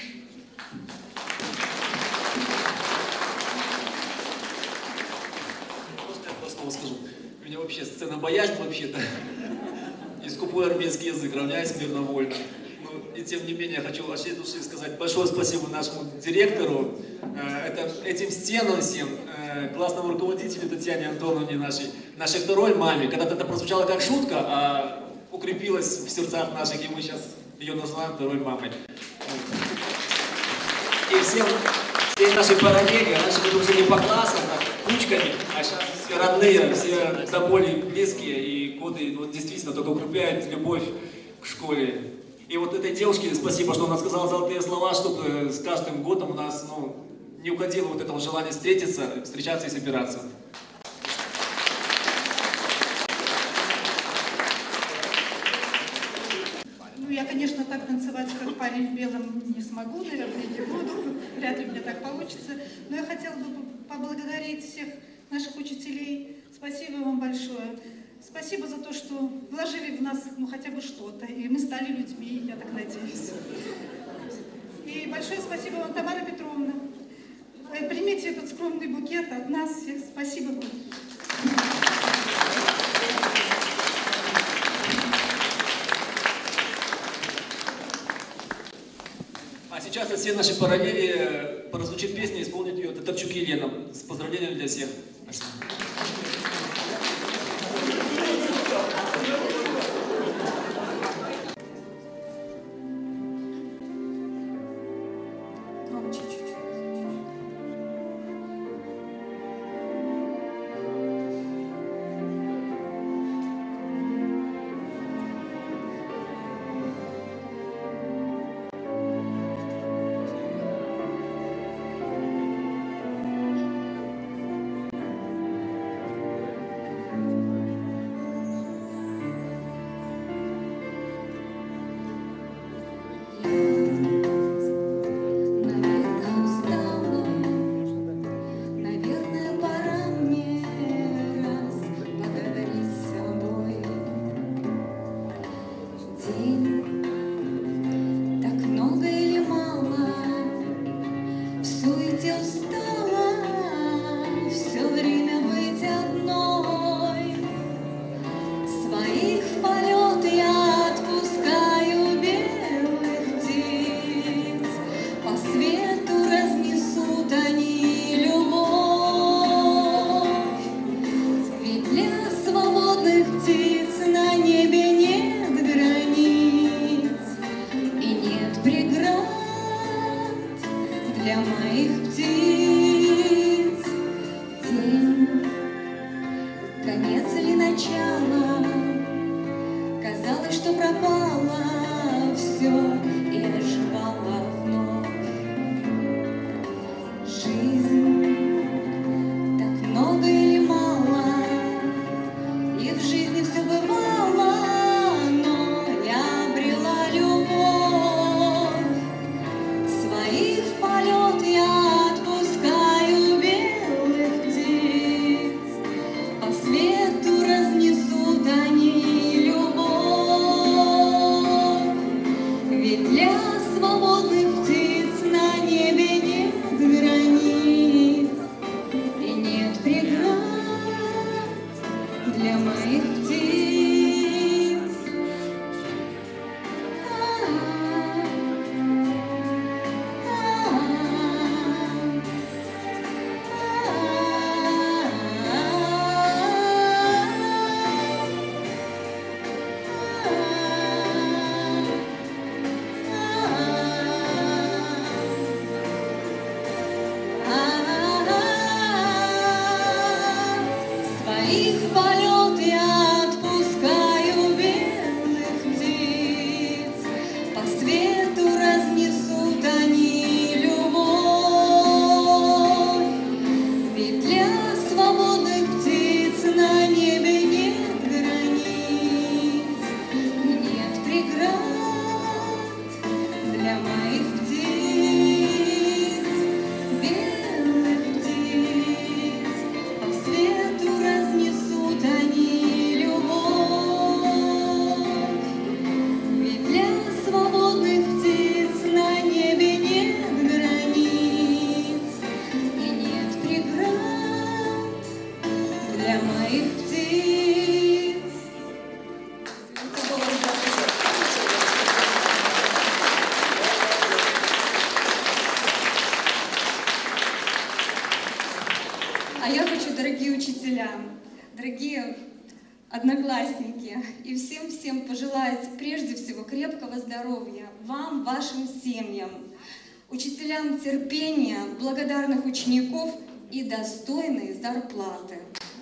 Можно я два слова скажу? У меня вообще сцена боязнь вообще-то. И скупой армейский язык, равняясь мирно вольно. Ну, и тем не менее, я хочу от всей души сказать большое спасибо нашему директору, э, это, этим стенам всем, э, классному руководителю Татьяне Антоновне, нашей, нашей второй маме. Когда-то это прозвучало как шутка, а укрепилось в сердцах наших, и мы сейчас ее называем второй мамой. И всем, все наши параллели, раньше мы дружили по классам, так, кучками, а сейчас все родные, все до боли близкие, и годы вот, действительно только укрепляют любовь к школе. И вот этой девушке спасибо, что она сказала золотые слова, чтобы с каждым годом у нас ну, не уходило вот этого желания встретиться, встречаться и собираться. Ну, я, конечно, так танцевать, как парень в белом, не смогу, наверное, не буду, вряд ли мне так получится. Но я хотела бы поблагодарить всех наших учителей. Спасибо вам большое. Спасибо. спасибо за то, что вложили в нас ну, хотя бы что-то, и мы стали людьми, я так надеюсь. И большое спасибо вам, Тамара Петровна. Примите этот скромный букет от нас всех. Спасибо вам. А сейчас от всей нашей параллели прозвучит песня, исполнит ее Татарчук Елена. С поздравлениями для всех. Спасибо. А я хочу, дорогие учителя, дорогие одноклассники, и всем-всем пожелать прежде всего крепкого здоровья вам, вашим семьям, учителям терпения, благодарных учеников и достойной зарплаты.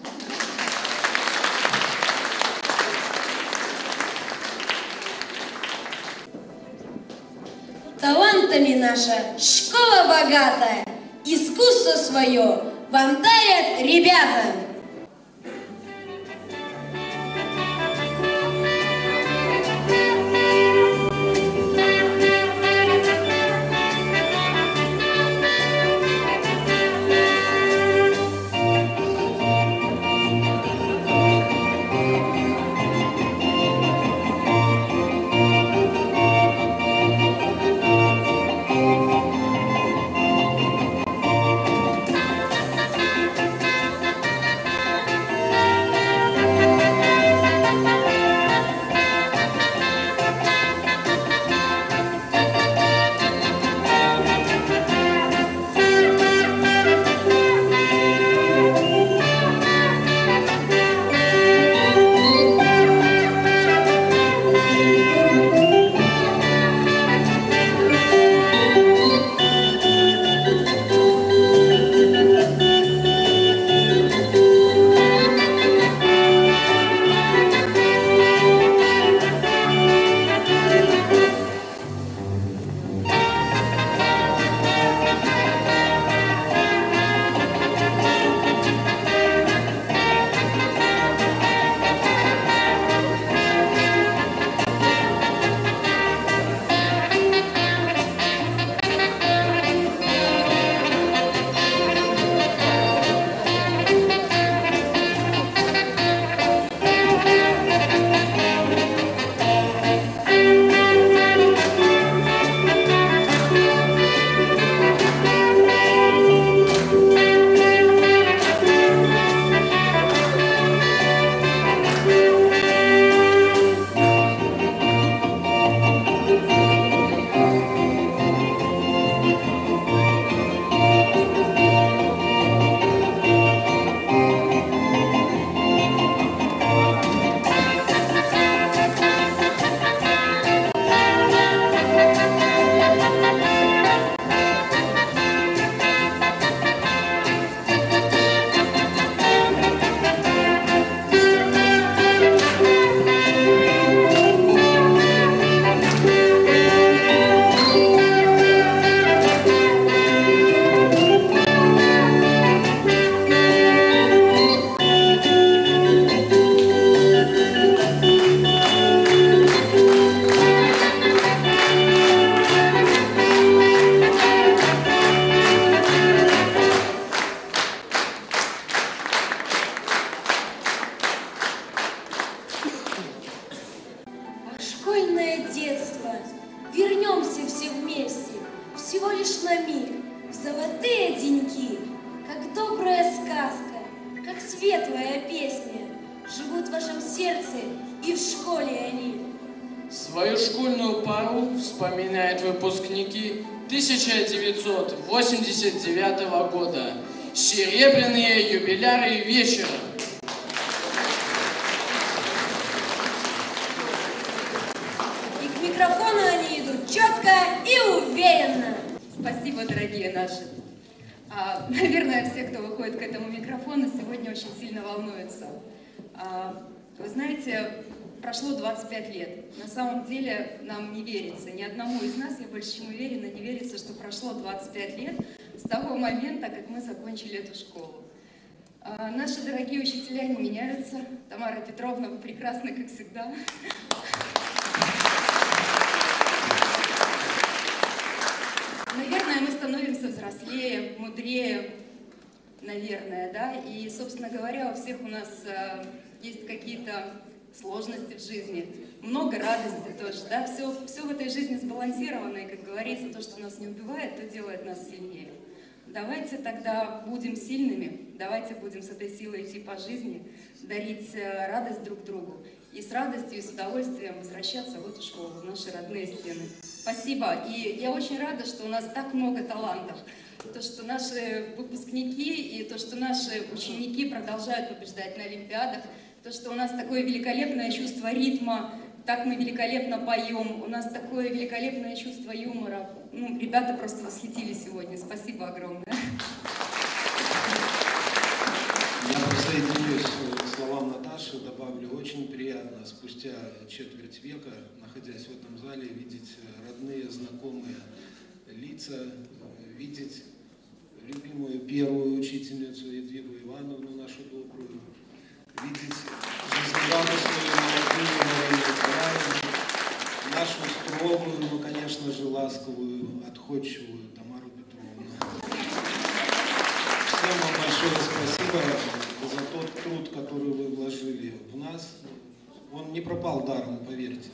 Талантами наша школа богатая, искусство свое вам дарят ребята. слова и песни живут в вашем сердце, и в школе они. Свою школьную пару вспоминают выпускники тысяча девятьсот восемьдесят девятого года. Серебряные юбиляры вечера. И к микрофону они идут четко и уверенно. Спасибо, дорогие наши. А, наверное, все, кто выходит к этому микрофону, сегодня очень сильно волнуются. А, вы знаете, прошло двадцать пять лет. На самом деле нам не верится. Ни одному из нас, я больше чем уверена, не верится, что прошло двадцать пять лет с того момента, как мы закончили эту школу. А, наши дорогие учителя не меняются. Тамара Петровна, вы прекрасны, как всегда. Наверное, мы становимся взрослее, мудрее, наверное, да, и, собственно говоря, у всех у нас э, есть какие-то сложности в жизни, много радости тоже, да, все, все в этой жизни сбалансировано, и, как говорится, то, что нас не убивает, то делает нас сильнее. Давайте тогда будем сильными, давайте будем с этой силой идти по жизни, дарить радость друг другу и с радостью и с удовольствием возвращаться в эту школу, в наши родные стены. Спасибо. И я очень рада, что у нас так много талантов. То, что наши выпускники и то, что наши ученики продолжают побеждать на олимпиадах, то, что у нас такое великолепное чувство ритма, так мы великолепно поем, у нас такое великолепное чувство юмора. Ну, ребята просто восхитили сегодня. Спасибо огромное. Я присоединюсь к словам Наташи, добавлю, очень приятно спустя четверть века, находясь в этом зале, видеть родные, знакомые лица, видеть любимую первую учительницу Едвигу Ивановну, нашу добрую, видеть жизнерадостную, молодую, молодую, нашу строгую, но, конечно же, ласковую, отходчивую Тамару Петровну. Всем вам большое спасибо за тот труд, который вы вложили в нас. Он не пропал даром, поверьте.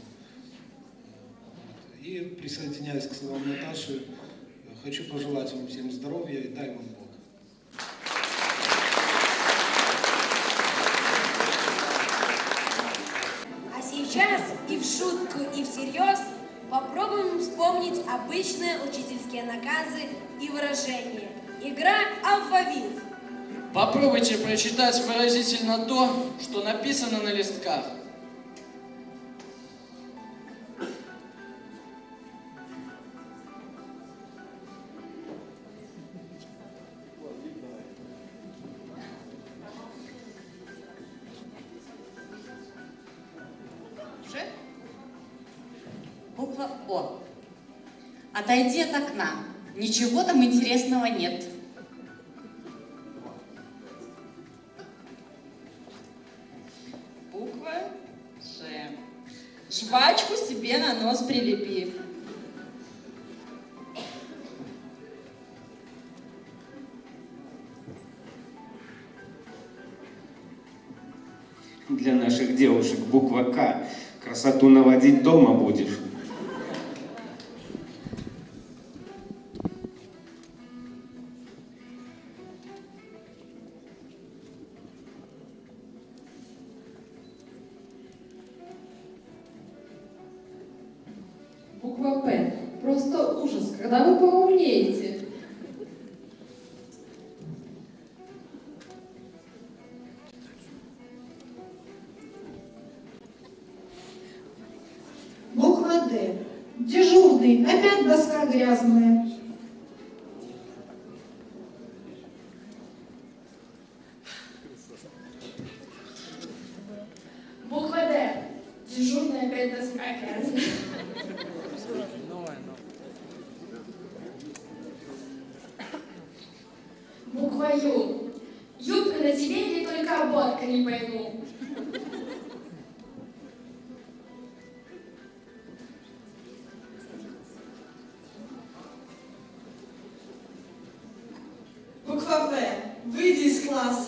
И, присоединяясь к словам Наташи, хочу пожелать вам всем здоровья и дай вам Бог. А сейчас и в шутку, и всерьез попробуем вспомнить обычные учительские наказы и выражения. Игра «Алфавит». Попробуйте прочитать выразительно то, что написано на листках. Буква О. Отойди от окна. Ничего там интересного нет. Буква Ж. Жвачку себе на нос прилепи. Для наших девушек буква К. Красоту наводить дома будешь. Буква П. Просто ужас, когда вы поумнеете. Буква Д. Дежурный. Опять доска грязная. Буква Д. Дежурная опять доска грязная. Буква Ю. Юбка на тебе или только оборка, не пойму. Буква В. Выйди из класса.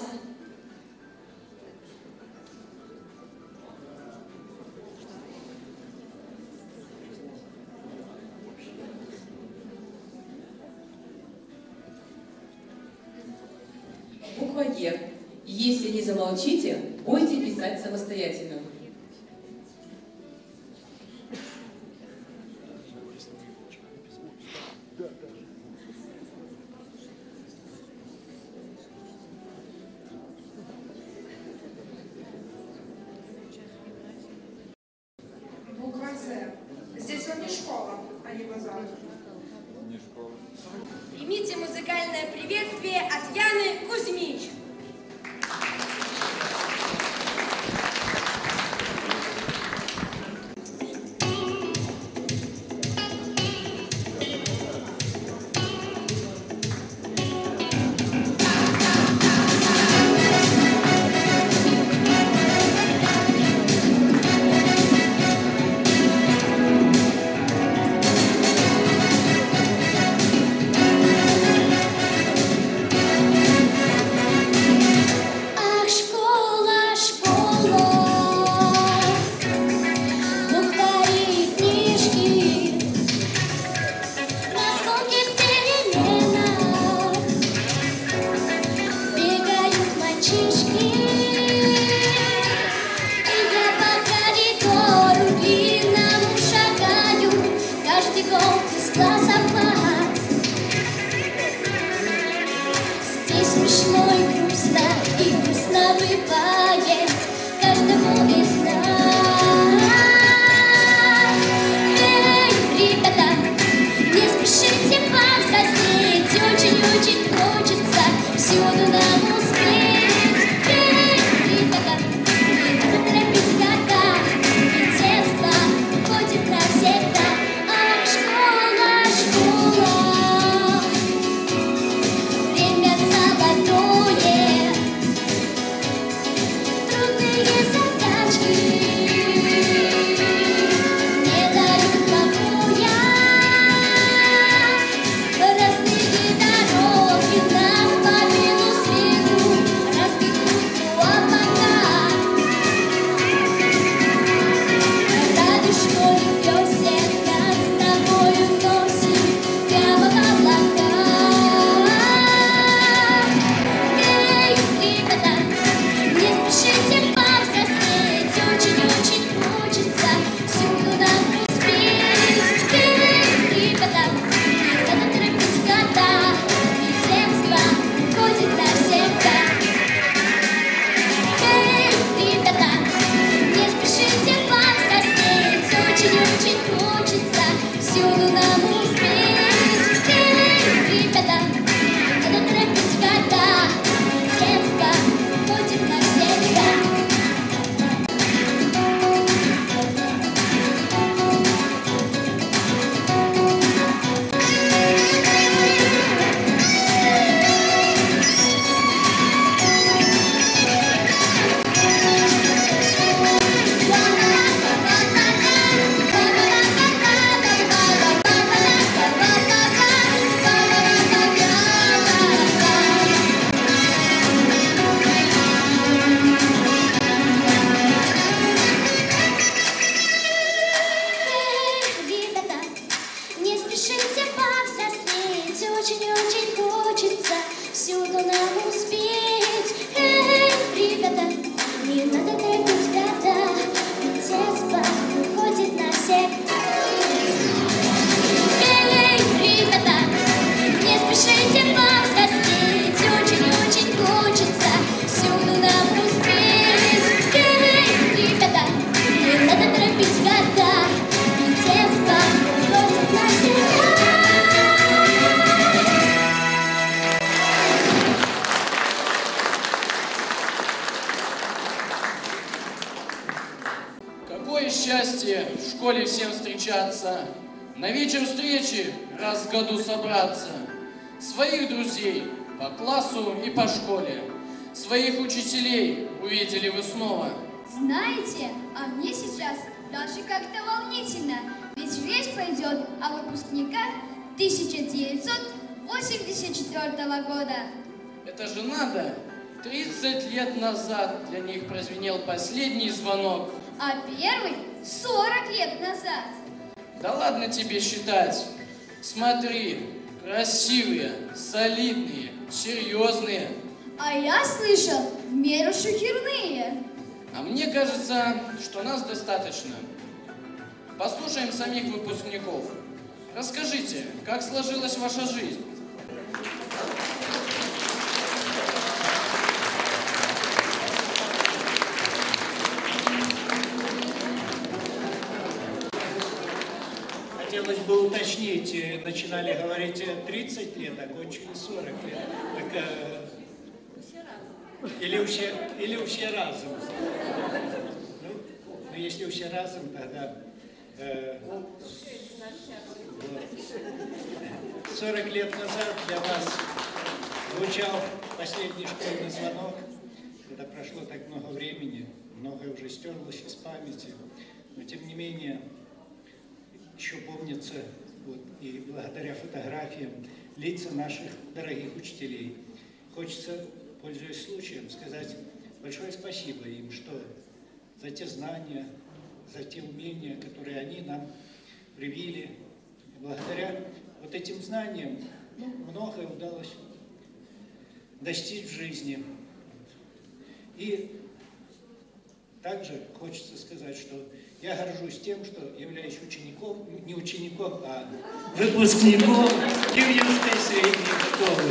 Буква Е. Если не замолчите, будете писать самостоятельно. Буква З. Здесь он не школа, а не базар. Не школа. Примите музыкальное приветствие от Яны Кузьмич. Счастье в школе всем встречаться, на вечер встречи раз в году собраться, своих друзей по классу и по школе, своих учителей увидели вы снова. Знаете, а мне сейчас даже как-то волнительно, ведь речь пойдет о выпускниках тысяча девятьсот восемьдесят четвёртого года. Это же надо! тридцать лет назад для них прозвенел последний звонок. А первый сорок лет назад. Да ладно тебе считать. Смотри, красивые, солидные, серьезные. А я слышал, в меру шухерные. А мне кажется, что нас достаточно. Послушаем самих выпускников. Расскажите, как сложилась ваша жизнь? Хотелось бы уточнить, начинали говорить тридцать лет, а кончили сорок лет. Так, э, или, все, или все разом. Ну, ну, если все разом, тогда... Э, вот. сорок лет назад для вас звучал последний школьный звонок. Это прошло так много времени, многое уже стерлось из памяти. Но тем не менее... еще помнится, вот, и благодаря фотографиям, лица наших дорогих учителей. Хочется, пользуясь случаем, сказать большое спасибо им, что за те знания, за те умения, которые они нам привили. И благодаря вот этим знаниям, ну, многое удалось достичь в жизни. И также хочется сказать, что я горжусь тем, что являюсь учеником, не учеником, а выпускником Юрьевской средней школы.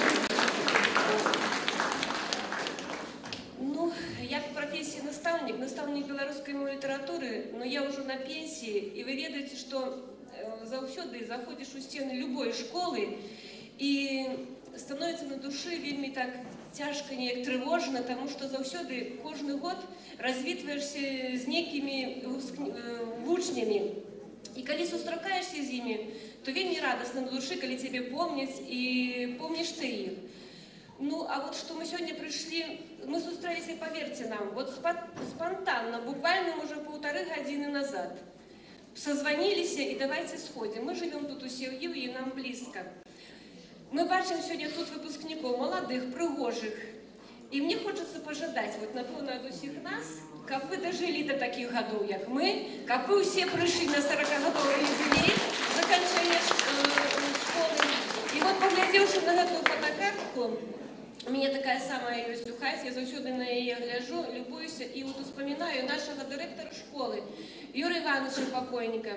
Ну, я по профессии наставник, наставник белорусской литературы, но я уже на пенсии, и вы ведаете, что заўсёды заходишь у стены любой школы, и становится на душе вельмі так цяжка, неяк трывожна, тому што заўсёды кожны год развітваешся з некімі вучнямі. І калі сустракаешся з імі, то вельмі радасна на душы, калі цябе помняць і помніш ты іх. Ну, а вот што мы сёння прыйшлі, мы сустрэліся, паверце нам, вот спонтанно, буквально уже полторы гадзіны назад. Созвонились и давайте сходим. Мы живем тут у сім'ї, и нам близко. Мы бачим сегодня тут выпускников, молодых, пригожих. И мне хочется пожадать, вот, напевно, от усіх нас, как вы дожили до таких годов, как мы, как вы все пришли на сорокагодовый юбилей заканчивания школы. И вот, поглядевши на эту фотокартку, у меня такая самая есть у хаті, я завсёды на ее гляжу, любуюсь и вот вспоминаю нашего директора школы, Юрия Ивановича покойника.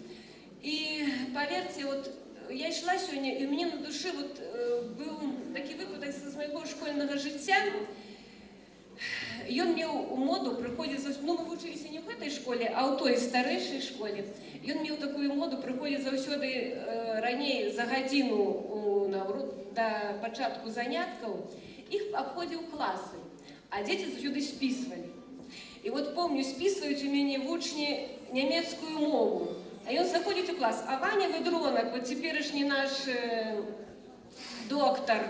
И поверьте, вот я шла сегодня, и у меня на душе вот э, был такой выпадок из моего школьного життя. И он мне у моду приходит, ну мы учились не в этой школе, а у той старейшей школе. И он мне в такую моду приходит завсёды э, ранее за годину на, до початку занятков. Их обходил классы, а дети завсёды списывали. И вот помню, списывают у меня в учне немецкую мову. А он заходит в класс, а Ваня Ведронок, вот теперешний наш э, доктор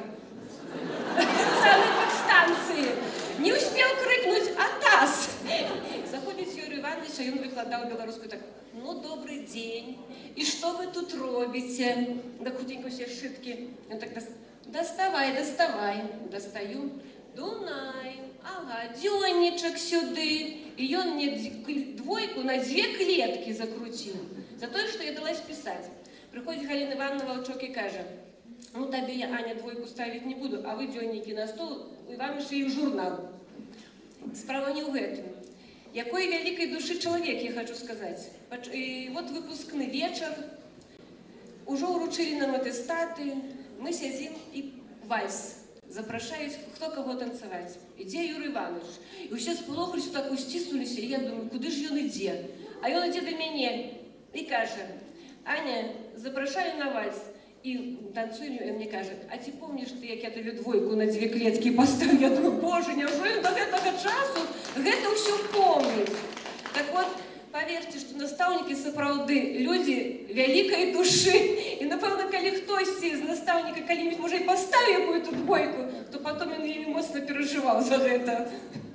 самой подстанции, не успел крикнуть «Атас!». Заходит Юрий Иванович, и он выкладал белорусскую так: «Ну, добрый день, и что вы тут робите?» Да худенько все шитки. Он так: «Доставай, доставай». Достаю. «Дунай, ага, дённичек сюды». И он мне двойку на две клетки закрутил. За то, что я далась писать. Приходит Галина Ивановна Волчок и каже: «Ну, тебе я, Аня, двойку ставить не буду, а вы дённики на стол, и вам еще и в журнал». Справа не в этом. Якой великой души человек, я хочу сказать. И вот выпускный вечер, уже уручили нам аттестаты, мы сидим и вальс. Запрашаюсь, кто кого танцевать. Иде Юрий Иванович. И все сполохались, так стиснулись, и я думаю, куди ж он иде? А он иде до меня и каже: «Аня, запрашаю на вальс». И танцую, и мне каже: «А ты помнишь, ты, як я тебе двойку на две клетки поставил?» Я думаю, боже, неужели до этого часу это все помнит? Так вот, поверьте, что наставники сапраўды люди великой души. И, напевно, коли хтось из наставника коли-нибудь, может, и поставил какую-то двойку, то потом он ей эмоционально переживал за это.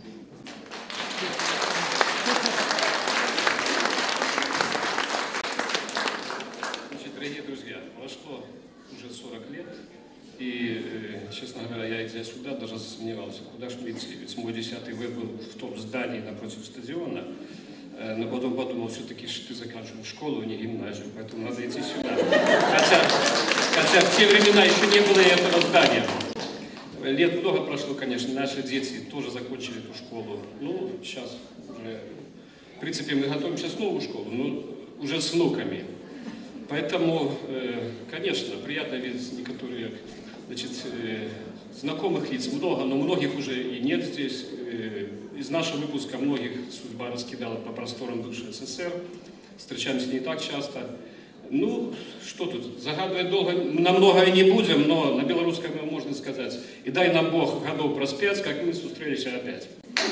Значит, дорогие друзья, прошло уже сорок лет, и, честно говоря, я, идя сюда, даже засомневался, куда ж мне идти, ведь мой десятый В был в том здании напротив стадиона, но потом подумал, все-таки ты заканчивал школу, а не гимназию, поэтому надо идти сюда. Хотя, хотя в те времена еще не было и этого здания. лет много прошло, конечно, наши дети тоже закончили эту школу. Ну, сейчас уже, в принципе, мы готовимся в новую школу, но уже с внуками. Поэтому, конечно, приятно видеть некоторые, значит, знакомых лиц много, но многих уже и нет здесь. Из нашего выпуска многих судьба раскидала по просторам бывшей СССР. Встречаемся не так часто. Ну, что тут, загадывать долго, на многое не будем, но на белорусском можно сказать: и дай нам Бог годов проспять, как мы встретились опять.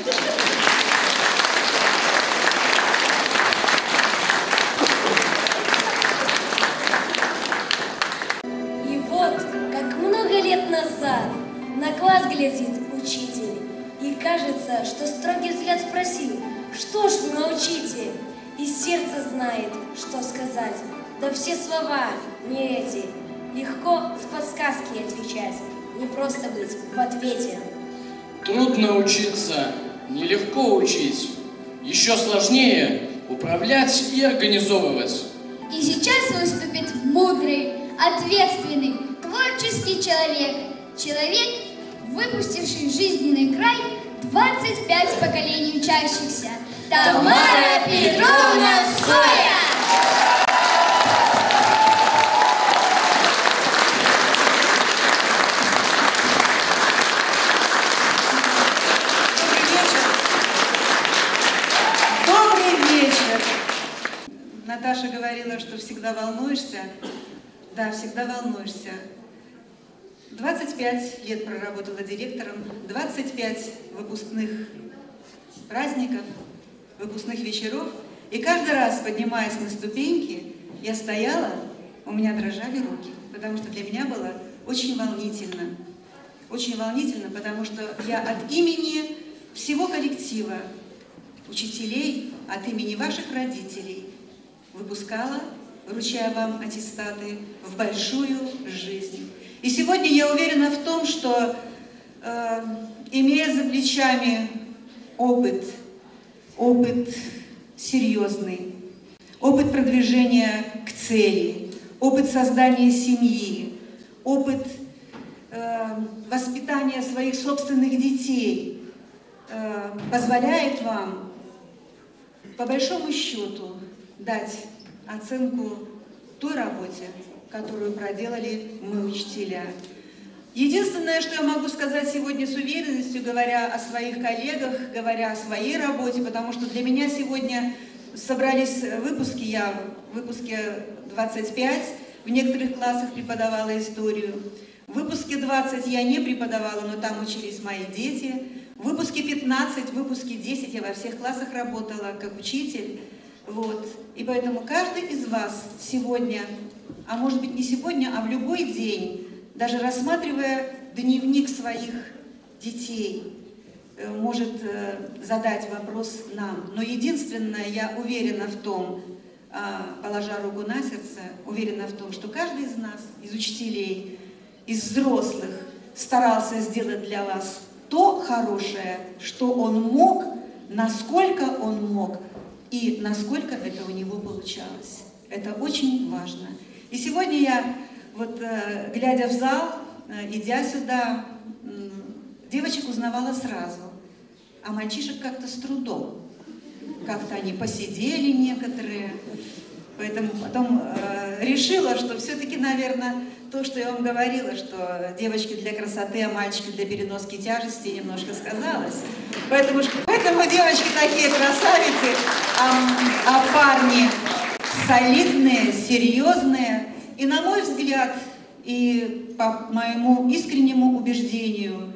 И вот, как много лет назад, на класс глядит учитель, и кажется, что строгий взгляд спросил: что ж вы молчите? И сердце знает, что сказать. Да все слова не эти. Легко с подсказки отвечать, не просто быть в ответе. Трудно учиться, нелегко учить. Еще сложнее управлять и организовывать. И сейчас выступит мудрый, ответственный, творческий человек. Человек, выпустивший в жизненный край двадцать пять поколений учащихся. Тамара Петровна Соя! Наташа говорила, что всегда волнуешься. Да, всегда волнуешься. двадцать пять лет проработала директором, двадцать пять выпускных праздников, выпускных вечеров. И каждый раз, поднимаясь на ступеньки, я стояла, у меня дрожали руки, потому что для меня было очень волнительно. Очень волнительно, потому что я от имени всего коллектива учителей, от имени ваших родителей выпускала, вручая вам аттестаты в большую жизнь. И сегодня я уверена в том, что, э, имея за плечами опыт, опыт серьезный, опыт продвижения к цели, опыт создания семьи, опыт э, воспитания своих собственных детей, э, позволяет вам, по большому счету, дать оценку той работе, которую проделали мы, учителя. Единственное, что я могу сказать сегодня с уверенностью, говоря о своих коллегах, говоря о своей работе, потому что для меня сегодня собрались выпуски, я в выпуске двадцать пять, в некоторых классах преподавала историю, в выпуске двадцать я не преподавала, но там учились мои дети, в выпуске пятнадцать, в выпуске десять я во всех классах работала как учитель. Вот. И поэтому каждый из вас сегодня, а может быть не сегодня, а в любой день, даже рассматривая дневник своих детей, может задать вопрос нам. Но единственное, я уверена в том, положа руку на сердце, уверена в том, что каждый из нас, из учителей, из взрослых, старался сделать для вас то хорошее, что он мог, насколько он мог, и насколько это у него получалось. Это очень важно. И сегодня я, вот глядя в зал, идя сюда, девочек узнавала сразу, а мальчишек как-то с трудом. Как-то они посидели некоторые. Поэтому потом э, решила, что все-таки, наверное, то, что я вам говорила, что девочки для красоты, а мальчики для переноски тяжести, немножко сказалось. Поэтому, поэтому девочки такие красавицы, а, а парни солидные, серьезные. И, на мой взгляд, и по моему искреннему убеждению,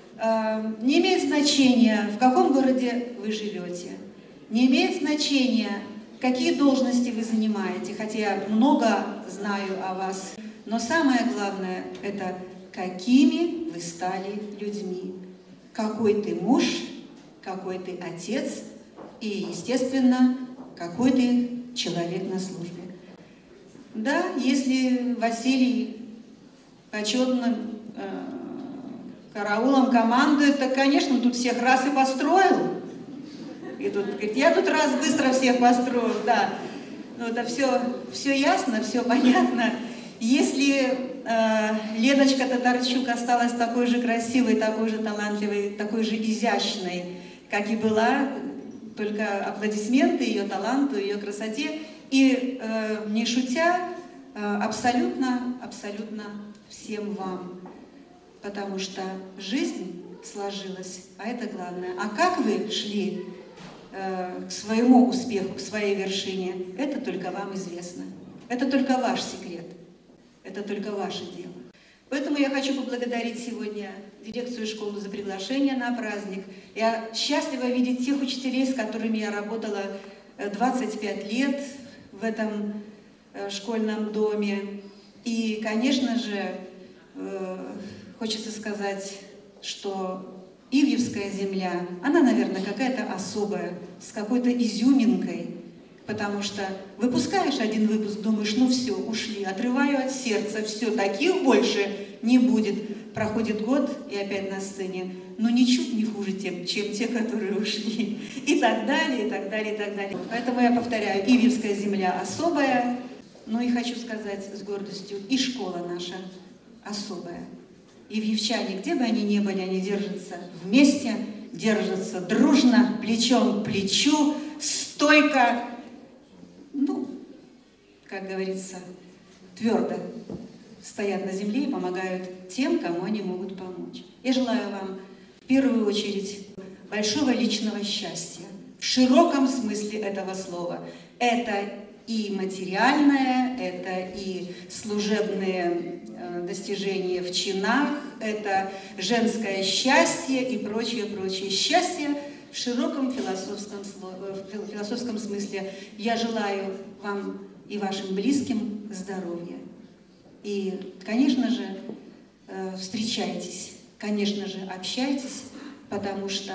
э, не имеет значения, в каком городе вы живете, не имеет значения, какие должности вы занимаете, хотя я много знаю о вас, но самое главное – это какими вы стали людьми, какой ты муж, какой ты отец и, естественно, какой ты человек на службе. Да, если Василий почетным э, караулом командует, то, конечно, тут всех раз и построил. И тут говорит, я тут раз быстро всех построил, да. Ну, это все, все ясно, все понятно. Если э, Леночка Татарчук осталась такой же красивой, такой же талантливой, такой же изящной, как и была, только аплодисменты ее таланту, ее красоте. И, э, не шутя, э, абсолютно, абсолютно всем вам, потому что жизнь сложилась, а это главное. А как вы шли э, к своему успеху, к своей вершине, это только вам известно. Это только ваш секрет, это только ваше дело. Поэтому я хочу поблагодарить сегодня дирекцию школы за приглашение на праздник. Я счастлива видеть тех учителей, с которыми я работала двадцать пять лет в этом школьном доме. И, конечно же, хочется сказать, что Ивлевская земля, она, наверное, какая-то особая, с какой-то изюминкой. Потому что выпускаешь один выпуск, думаешь, ну все, ушли, отрываю от сердца, все, таких больше не будет. Проходит год и опять на сцене, но ничуть не хуже тем, чем те, которые ушли. И так далее, и так далее, и так далее. Поэтому я повторяю, Ивлевская земля особая, но и хочу сказать с гордостью, и школа наша особая. Ивлевчане, где бы они ни были, они держатся вместе, держатся дружно, плечом к плечу, стойко, ну, как говорится, твердо стоят на земле и помогают тем, кому они могут помочь. Я желаю вам в первую очередь большого личного счастья, в широком смысле этого слова. Это и материальное, это и служебные э, достижения в чинах, это женское счастье и прочее, прочее. Счастье в широком философском, в философском смысле. Я желаю вам и вашим близким здоровья. И, конечно же, встречайтесь, конечно же, общайтесь, потому что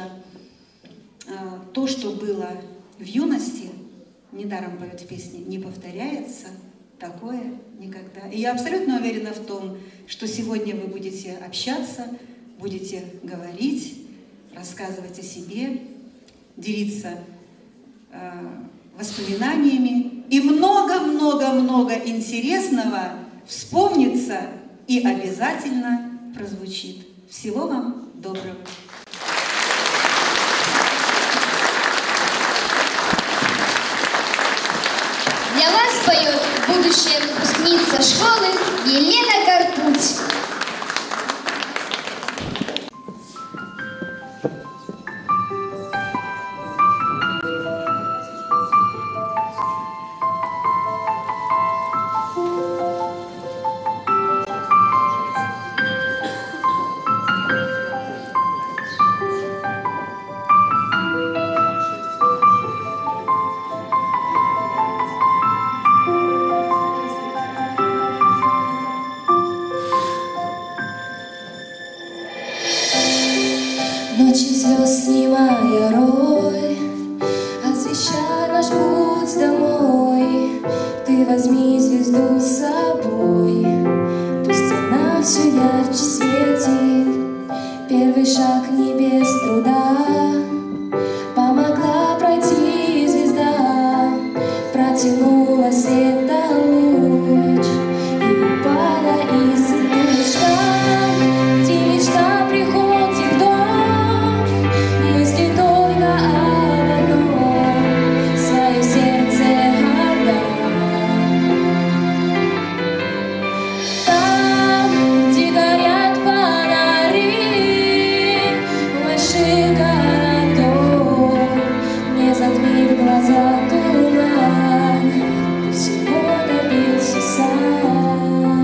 то, что было в юности, недаром поют в песне, не повторяется, такое никогда. И я абсолютно уверена в том, что сегодня вы будете общаться, будете говорить, рассказывать о себе, делиться э, воспоминаниями. И много-много-много интересного вспомнится и обязательно прозвучит. Всего вам доброго. Для вас поет будущая выпускница школы Елена Карпуть. Ночи звезд снимая роль, освещай наш путь домой. Ты возьми звезду с собой, пусть она все ярче светит. Первый шаг не без труда помогла пройти звезда, протянула свет до луч и упала из мечта, где мечта приходит в дом. Мысли только об одном, свое сердце отдам. Там, где горят фонари больших городов, не затмит глаза туман, ты всего добился сам.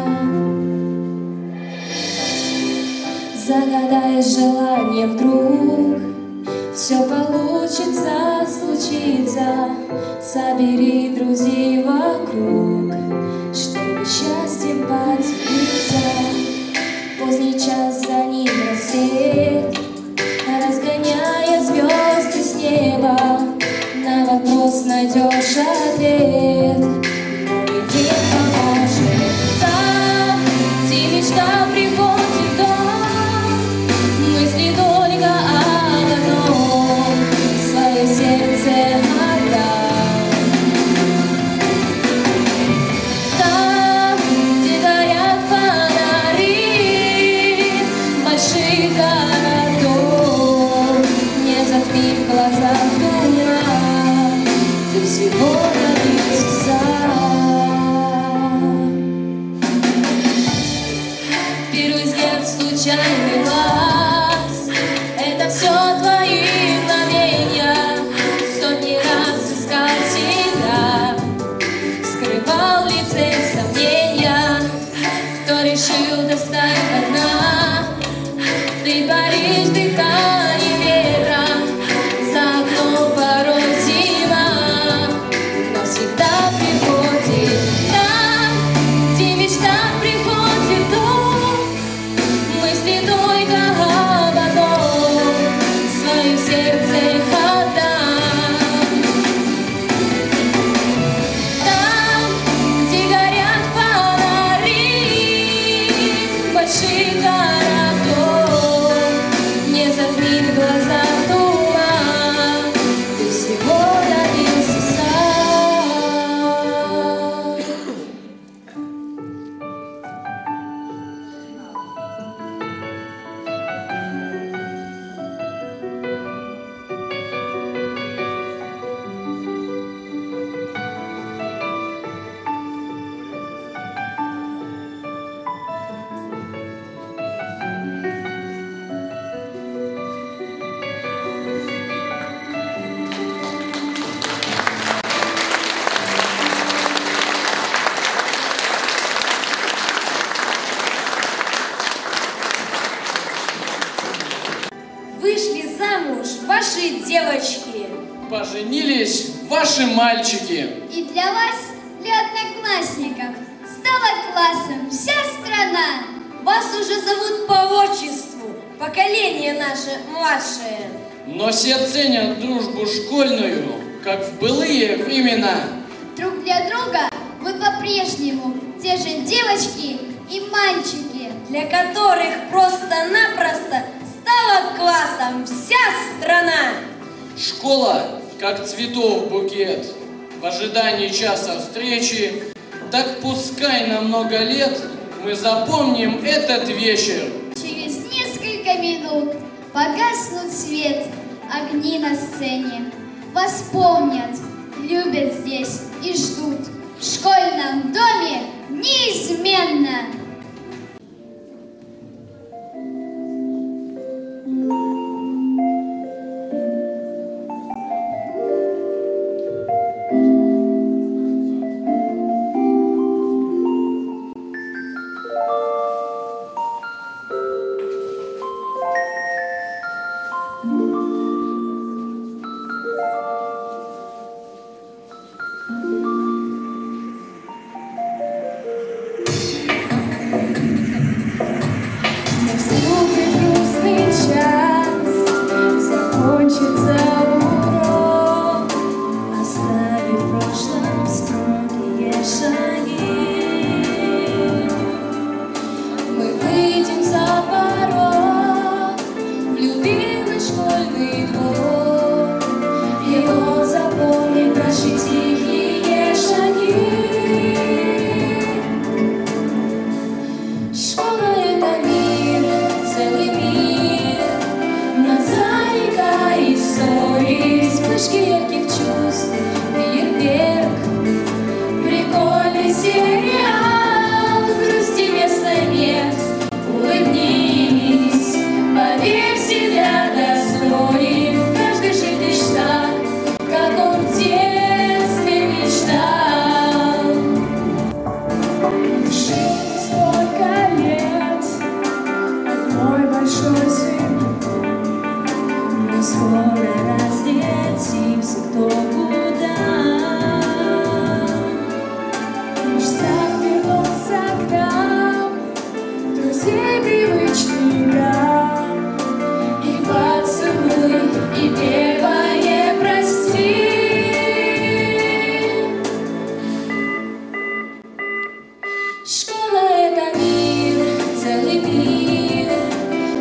Загадай желание вдруг, все получится, случится. Собери друзей вокруг, чтобы счастьем поделиться. Поздний час, за ним рассвет, разгоняя звезды с неба. На вопрос найдешь ответ, новый день поможет. Там, где мечта приходит в дом, мысли только об одном, свое сердце отдам. Там, где горят фонари всего добился сам. Первый взгляд, случайный глаз, это все твои мгновения. Сотни раз искал себя, скрывал в лице сомнения. Кто решил достать до дна? Ты творишь дыхание ветра, за окном порой зима, но всегда приходит там, где мечта приходит дом. Мысли только об одном, своим сердцем отдам. Там, где горят фонари больших городов, не затмит глаза туман, ты всего добился Вышли замуж ваши девочки. Поженились ваши мальчики. И для вас, для одноклассников, стала классом вся страна. Вас уже зовут по отчеству, поколение наше младшее. Но все ценят дружбу школьную, как в былые времена. Друг для друга вы по-прежнему те же девочки и мальчики, для которых просто-напросто стала классом вся страна. Школа, как цветов букет, в ожидании часа встречи, так пускай на много лет мы запомним этот вечер. Через несколько минут погаснут свет, огни на сцене. Вас помнят, любят здесь и ждут. В школьном доме неизменно.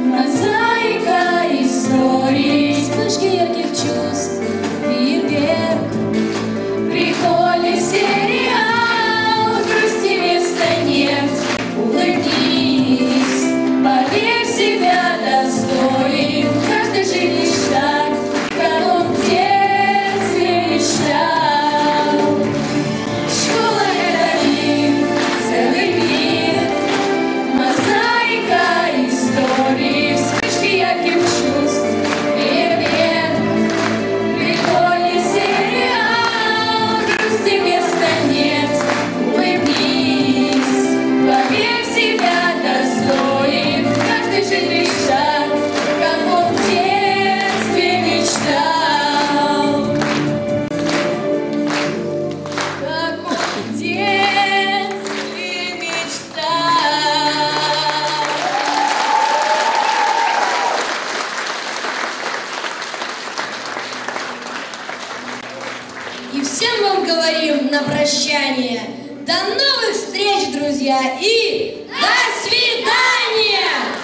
Вспышки ярких чувств, фейерверк. всем вам говорим на прощание. До новых встреч, друзья, и до свидания!